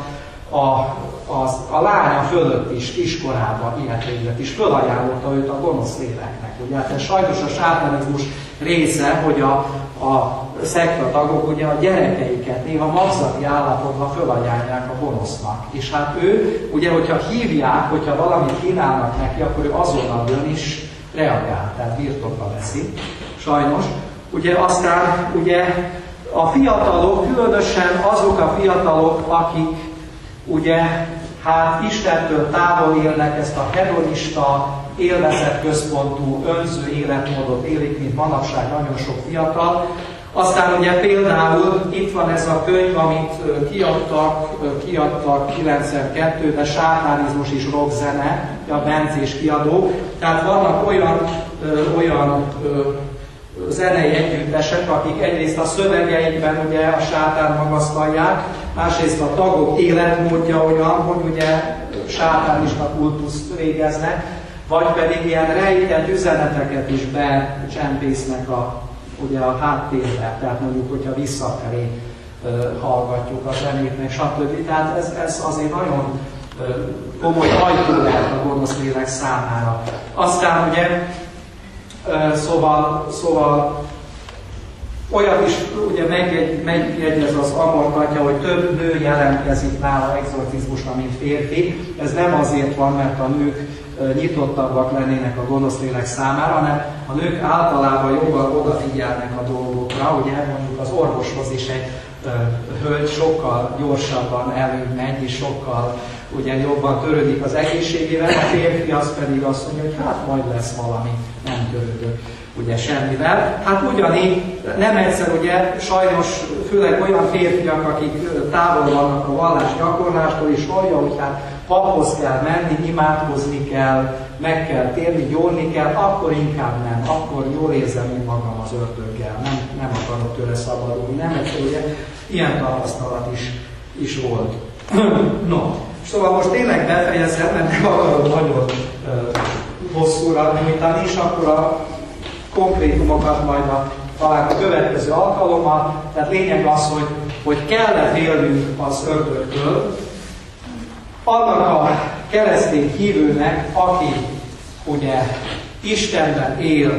a, az, a lánya fölött is, kiskorában ilyet végzett, és fölajánlotta őt a gonosz léleknek. Ugye, hát ez sajnos a sátánizmus része, hogy a, a szektatagok ugye a gyerekeiket néha magzati állapotban fölajánlják a gonosznak. És hát ő, ugye, hogyha hívják, hogyha valamit kínálnak neki, akkor ő azonnal jön is reagál, tehát birtokba veszi, sajnos. Ugye aztán ugye a fiatalok, különösen azok a fiatalok, akik ugye hát Istentől távol élnek, ezt a hedonista, élvezetközpontú, önző életmódot élik, mint manapság nagyon sok fiatal. Aztán ugye például itt van ez a könyv, amit kiadtak, kiadtak kilencvenkettőben, Sátánizmus és rockzene, a Bencés kiadó. Tehát vannak olyan, ö, olyan ö, zenei együttesek, akik egyrészt a szövegeikben ugye a sátán magasztalják, másrészt a tagok életmódja olyan, hogy ugye sátánista kultuszt végeznek, vagy pedig ilyen rejtett üzeneteket is becsempésznek a ugye a háttérbe, tehát mondjuk, hogyha visszafelé uh, hallgatjuk a zenét, meg stb. Tehát ez, ez azért nagyon uh, komoly ajtó lehet a gonosz lélek számára. Aztán ugye, uh, szóval, szóval olyat is ugye megjegy, megjegyez az Amort atya, hogy több nő jelentkezik nála exorcizmusra, mint férfi. Ez nem azért van, mert a nők nyitottabbak lennének a gonosz lélek számára, hanem a nők általában jobban odafigyelnek a dolgokra. Ugye mondjuk az orvoshoz is egy ö, hölgy sokkal gyorsabban előbb megy, és sokkal ugye jobban törődik az egészségével, a férfi az pedig azt mondja, hogy hát majd lesz valami, nem törődök ugye semmivel. Hát ugyanígy nem egyszer ugye sajnos főleg olyan férfiak, akik távol vannak a vallás gyakorlástól, és hallja, hogy hát paphoz kell menni, imádkozni kell, meg kell térni, gyónni kell, akkor inkább nem, akkor jól érzem én magam az ördöggel, nem, nem akarok tőle szabadulni. Nem egyszer ugye ilyen tapasztalat is, is volt. No, szóval most tényleg befejezem, mert nem akarom nagyon uh, hosszúra nyújtani, és akkor a konkrétumokat majd a, talán a következő alkalommal. Tehát lényeg az, hogy, hogy kell-e félnünk az ördögtől, annak a keresztény hívőnek, aki ugye Istenben él,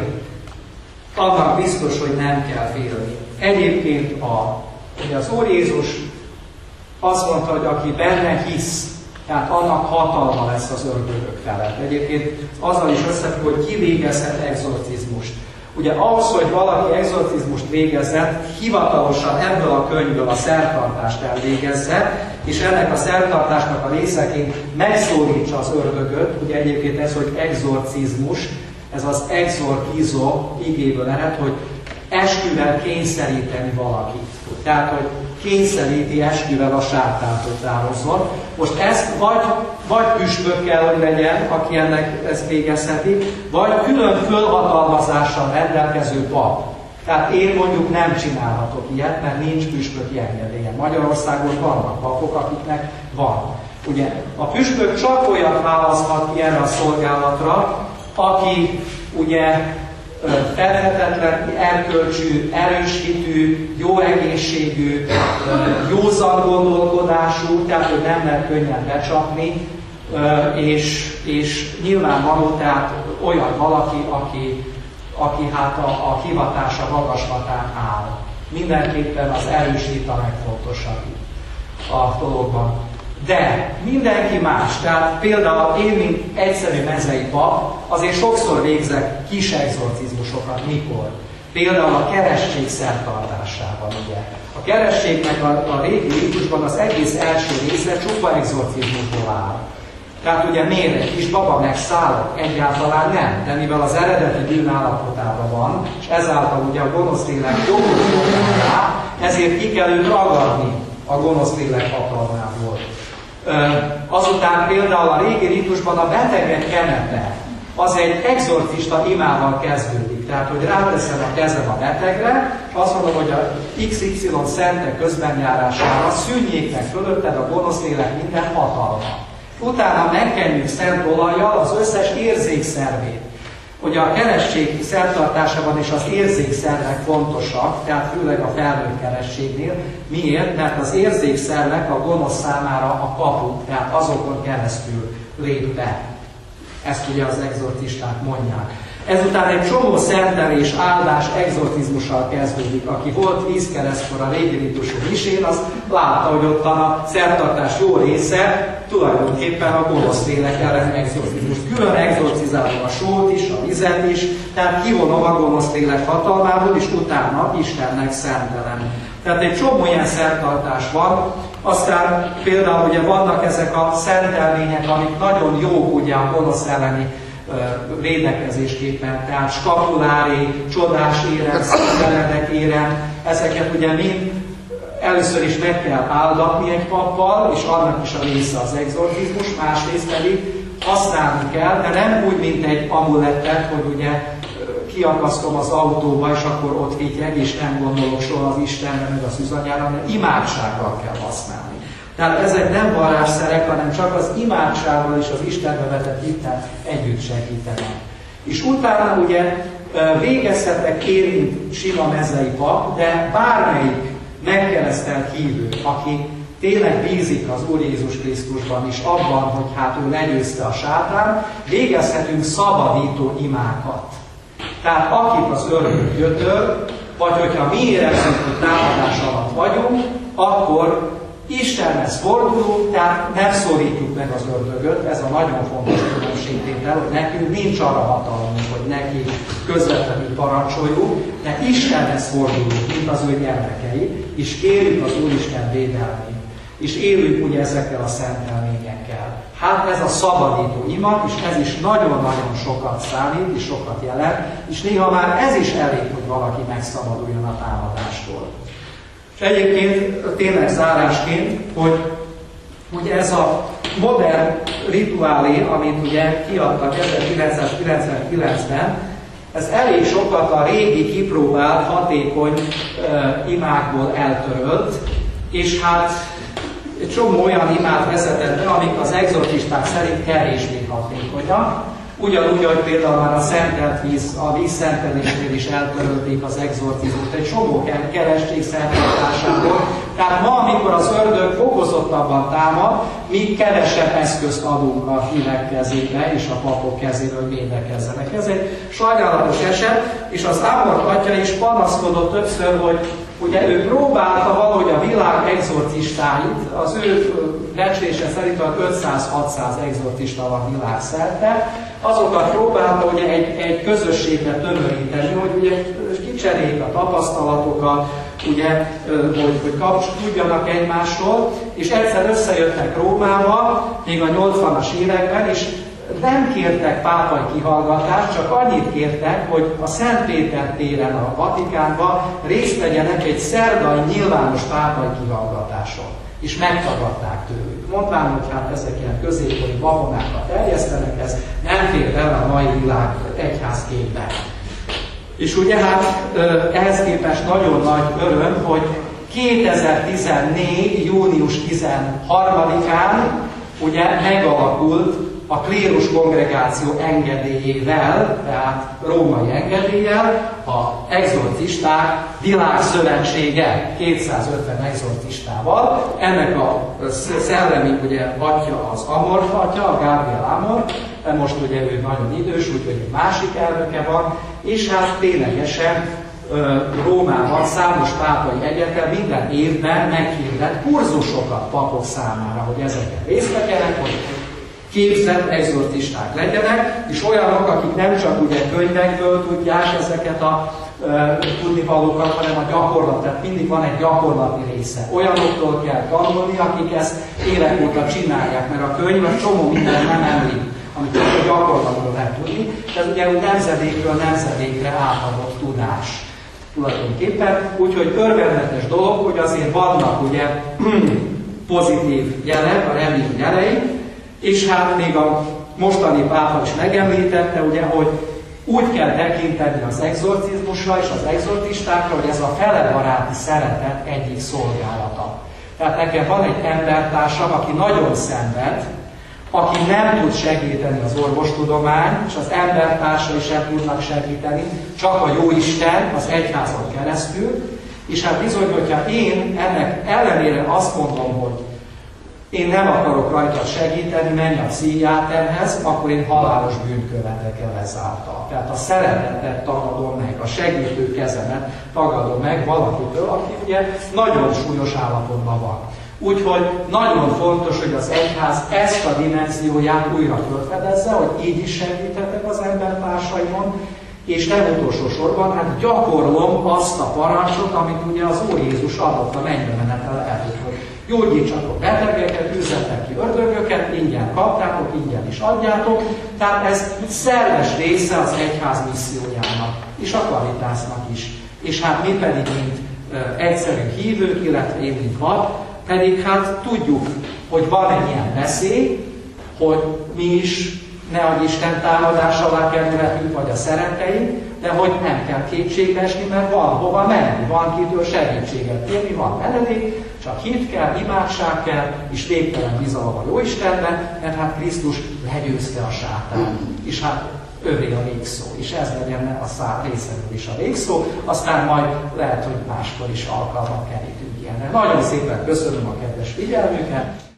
annak biztos, hogy nem kell félni. Egyébként a, ugye az Úr Jézus azt mondta, hogy aki benne hisz, tehát annak hatalma lesz az ördögök felett. Egyébként azzal is összefügg, hogy ki végezhet exorcizmust. Ugye ahhoz, hogy valaki exorcizmust végezett, hivatalosan ebből a könyvből a szertartást elvégezze, és ennek a szertartásnak a részeként megszólítsa az ördögöt. Ugye egyébként ez, hogy exorcizmus, ez az exorkizo igéből ered, hogy esküvel kényszeríteni valakit. Tehát, hogy kényszeríti esküvel a sátánt, hogy távozzon. Most ezt vagy, vagy püspök kell, hogy legyen, aki ennek ezt végezheti, vagy külön fölhatalmazással rendelkező pap. Tehát én mondjuk nem csinálhatok ilyet, mert nincs püspöki engedélye. Magyarországon vannak papok, akiknek van. Ugye a püspök csak olyat választhat ki erre a szolgálatra, aki ugye felhetetlen, erkölcsű, erős hitű, jó egészségű, józan gondolkodású, tehát hogy nem lehet könnyen becsapni, és, és nyilvánvaló, tehát olyan valaki, aki, aki hát a, a hivatása magaslatán áll. Mindenképpen az erős hit a legfontosabb a dologban. De mindenki más, tehát például én, mint egyszerű mezei pap, azért sokszor végzek kis exorcizmusokat. Mikor? Például a keresztség szertartásában, ugye. A keresztségnek a, a régi ritusban az egész első része csupa exorcizmusból áll. Tehát ugye miért egy kis baba megszáll? Egyáltalán nem, de mivel az eredeti bűn állapotában van, és ezáltal ugye a gonosz lélek jogot rá, ezért ki kell őt ragadni a gonosz lélek hatalmából. Azután például a régi ritusban a betegek kenepe, az egy exorcista imával kezdődik. Tehát, hogy ráteszem a kezem a betegre, azt mondom, hogy a iksz ipszilon szentek közbenjárására szűnjék meg fölötted a gonosz lélek minden hatalma. Utána megkenjük szent olajjal az összes érzékszervét. Ugye a keresztség szertartásában is az érzékszervek fontosak, tehát főleg a felnőtt keresztségnél. Miért? Mert az érzékszervek a gonosz számára a kapuk, tehát azokon keresztül lép be. Ezt ugye az exorcisták mondják. Ezután egy csomó szentelés, áldás, exorcizmussal kezdődik. Aki volt vízkeresztkor a régi ritusú misén, az látta, hogy ott a szertartás jó része tulajdonképpen a gonosz lélek ellen exorcizmus. Külön exorcizálom a sót is, a vizet is, tehát kivonom a gonosz lélek hatalmából, és utána Istennek szentelem. Tehát egy csomó ilyen szertartás van, aztán például ugye vannak ezek a szentelmények, amik nagyon jók ugye a gonosz elleni védekezésképpen, tehát skapulári, csodás érem, színteledek érem, ezeket ugye mind először is meg kell áldatni egy pappal, és annak is a része az exorcizmus, másrészt pedig használni kell, de nem úgy, mint egy amulettet, hogy ugye kiakasztom az autóba, és akkor ott vigyek, és nem gondolok soha az Istenre, meg az üzanyára, hanem imádsággal kell használni. Tehát ezek nem varázsszerek, hanem csak az imádsággal és az Istenbe vetett hittel együtt segítenek. És utána ugye végezhetek én, mint sima mezei pap, de bármelyik megkeresztelt hívő, aki tényleg bízik az Úr Jézus Krisztusban is abban, hogy hát ő legyőzte a sátán, végezhetünk szabadító imákat. Tehát akit az ördög gyötör, vagy hogyha mi érezzük, hogy támadás alatt vagyunk, akkor Istenhez fordulunk, tehát nem szorítjuk meg az ördögöt, ez a nagyon fontos különbségtétel, hogy nekünk nincs arra hatalmunk, hogy neki közvetlenül parancsoljuk, de Istenhez fordulunk, mint az ő gyermekei, és kérjük az Úristen védelmét, és élünk ugye ezekkel a szentelményekkel. Hát ez a szabadító ima, és ez is nagyon-nagyon sokat számít, és sokat jelent, és néha már ez is elég, hogy valaki megszabaduljon a támadástól. És egyébként tényleg zárásként, hogy ugye ez a modern rituálé, amit ugye kiadtak ezerkilencszázkilencvenkilencben, ez elég sokat a régi kipróbált, hatékony uh, imákból eltörölt, és hát egy csomó olyan imát vezetett be, amik az exorcisták szerint kevésbé hatékonyak. Ugyanúgy, hogy például már a szentelt víz, a vízszentelésnél is eltörölték az exorcizmust, egy csomó keresztség szenteltásából. Tehát ma, amikor az ördög fokozottabban támad, mi kevesebb eszközt adunk a hívek kezébe és a papok kezéről védekezzenek. Ez egy sajnálatos eset, és az Ámor atya is panaszkodott többször, hogy ugye ő próbálta valahogy a világ exorcistáit, az ő becslése szerint ötszáz-hatszáz exorcista van világszerte, azokat próbálta ugye egy, egy közösségbe tömöríteni, hogy ugye kicseréljék a tapasztalatokat, ugye, hogy, hogy kapcs, tudjanak egymásról, és egyszer összejöttek Rómába, még a nyolcvanas években, és nem kértek pápai kihallgatást, csak annyit kértek, hogy a Szent Péter téren a Vatikánban részt vegyenek egy szerdai nyilvános pápai kihallgatáson. És megtagadták tőlük. Mondván, hogy hát ezek ilyen középkori babonákat terjesztenek, ez nem fér bele a mai világ egyházképbe. És ugye hát ehhez képest nagyon nagy öröm, hogy kétezer-tizennégy. június tizenharmadikán ugye megalakult a klérus kongregáció engedélyével, tehát római engedéllyel, a exorcisták világszövetsége kétszázötven exorcistával. Ennek a szellemi ugye atya az Amorf atya, a Gabriel Amorf, de most ugye ő nagyon idős, úgyhogy egy másik elnöke van, és hát ténylegesen Rómában számos pápai egyetem minden évben meghirdet kurzusokat papok számára, hogy ezeken részt vegyenek, hogy képzett exorcisták legyenek, és olyanok, akik nem csak ugye könyvekből tudják ezeket a e, tudnivalókat, hanem a gyakorlat, tehát mindig van egy gyakorlati része. Olyanoktól kell tanulni, akik ezt évek óta csinálják, mert a könyv a csomó minden nem említ, amit a gyakorlatból lehet tudni, ez ugye úgy nemzedékről nemzedékre átadott tudás tulajdonképpen. Úgyhogy örvendetes dolog, hogy azért vannak ugye pozitív jelek, a remény jelei, és hát még a mostani pápa is megemlítette, ugye, hogy úgy kell tekinteni az exorcizmusra és az exorcistákra, hogy ez a felebaráti szeretet egyik szolgálata. Tehát nekem van egy embertársam, aki nagyon szenved, aki nem tud segíteni az orvostudomány, és az embertársai sem tudnak segíteni, csak a Jóisten az egyházon keresztül, és hát bizony, hogyha én ennek ellenére azt mondom, hogy én nem akarok rajta segíteni, menj a pszichiáterhez, akkor én halálos bűnt követek el ezáltal. Tehát a szeretetet tagadom meg, a segítő kezemet tagadom meg valakitől, aki ugye nagyon súlyos állapotban van. Úgyhogy nagyon fontos, hogy az egyház ezt a dimenzióját újra felfedezze, hogy így is segíthetek az embertársaimon, és nem utolsó sorban, hát gyakorlom azt a parancsot, amit ugye az Úr Jézus adott a mennybe menetel előtt, hogy gyógyítsatok betegeket, üzzetek ki ördögöket, ingyen kaptátok, ingyen is adjátok. Tehát ez szerves része az egyház missziójának, és a Caritasnak is. És hát mi pedig, mint e, egyszerű hívők, illetve én, mint pap, pedig hát tudjuk, hogy van egy ilyen veszély, hogy mi is nehogy Isten támadás alá kerülhetünk, vagy a szeretteink, de hogy nem kell kétségbe esni, mert van hova menni, van kitől segítséget kérni, van menedék, csak hit kell, imádság kell, és végtelen bizalom a Jóistenben, mert hát Krisztus legyőzte a sátánt, és hát övé a végszó, és ez legyen a szár részemről is a végszó, aztán majd lehet, hogy máskor is alkalmat kerítünk ilyenre. Nagyon szépen köszönöm a kedves figyelmüket!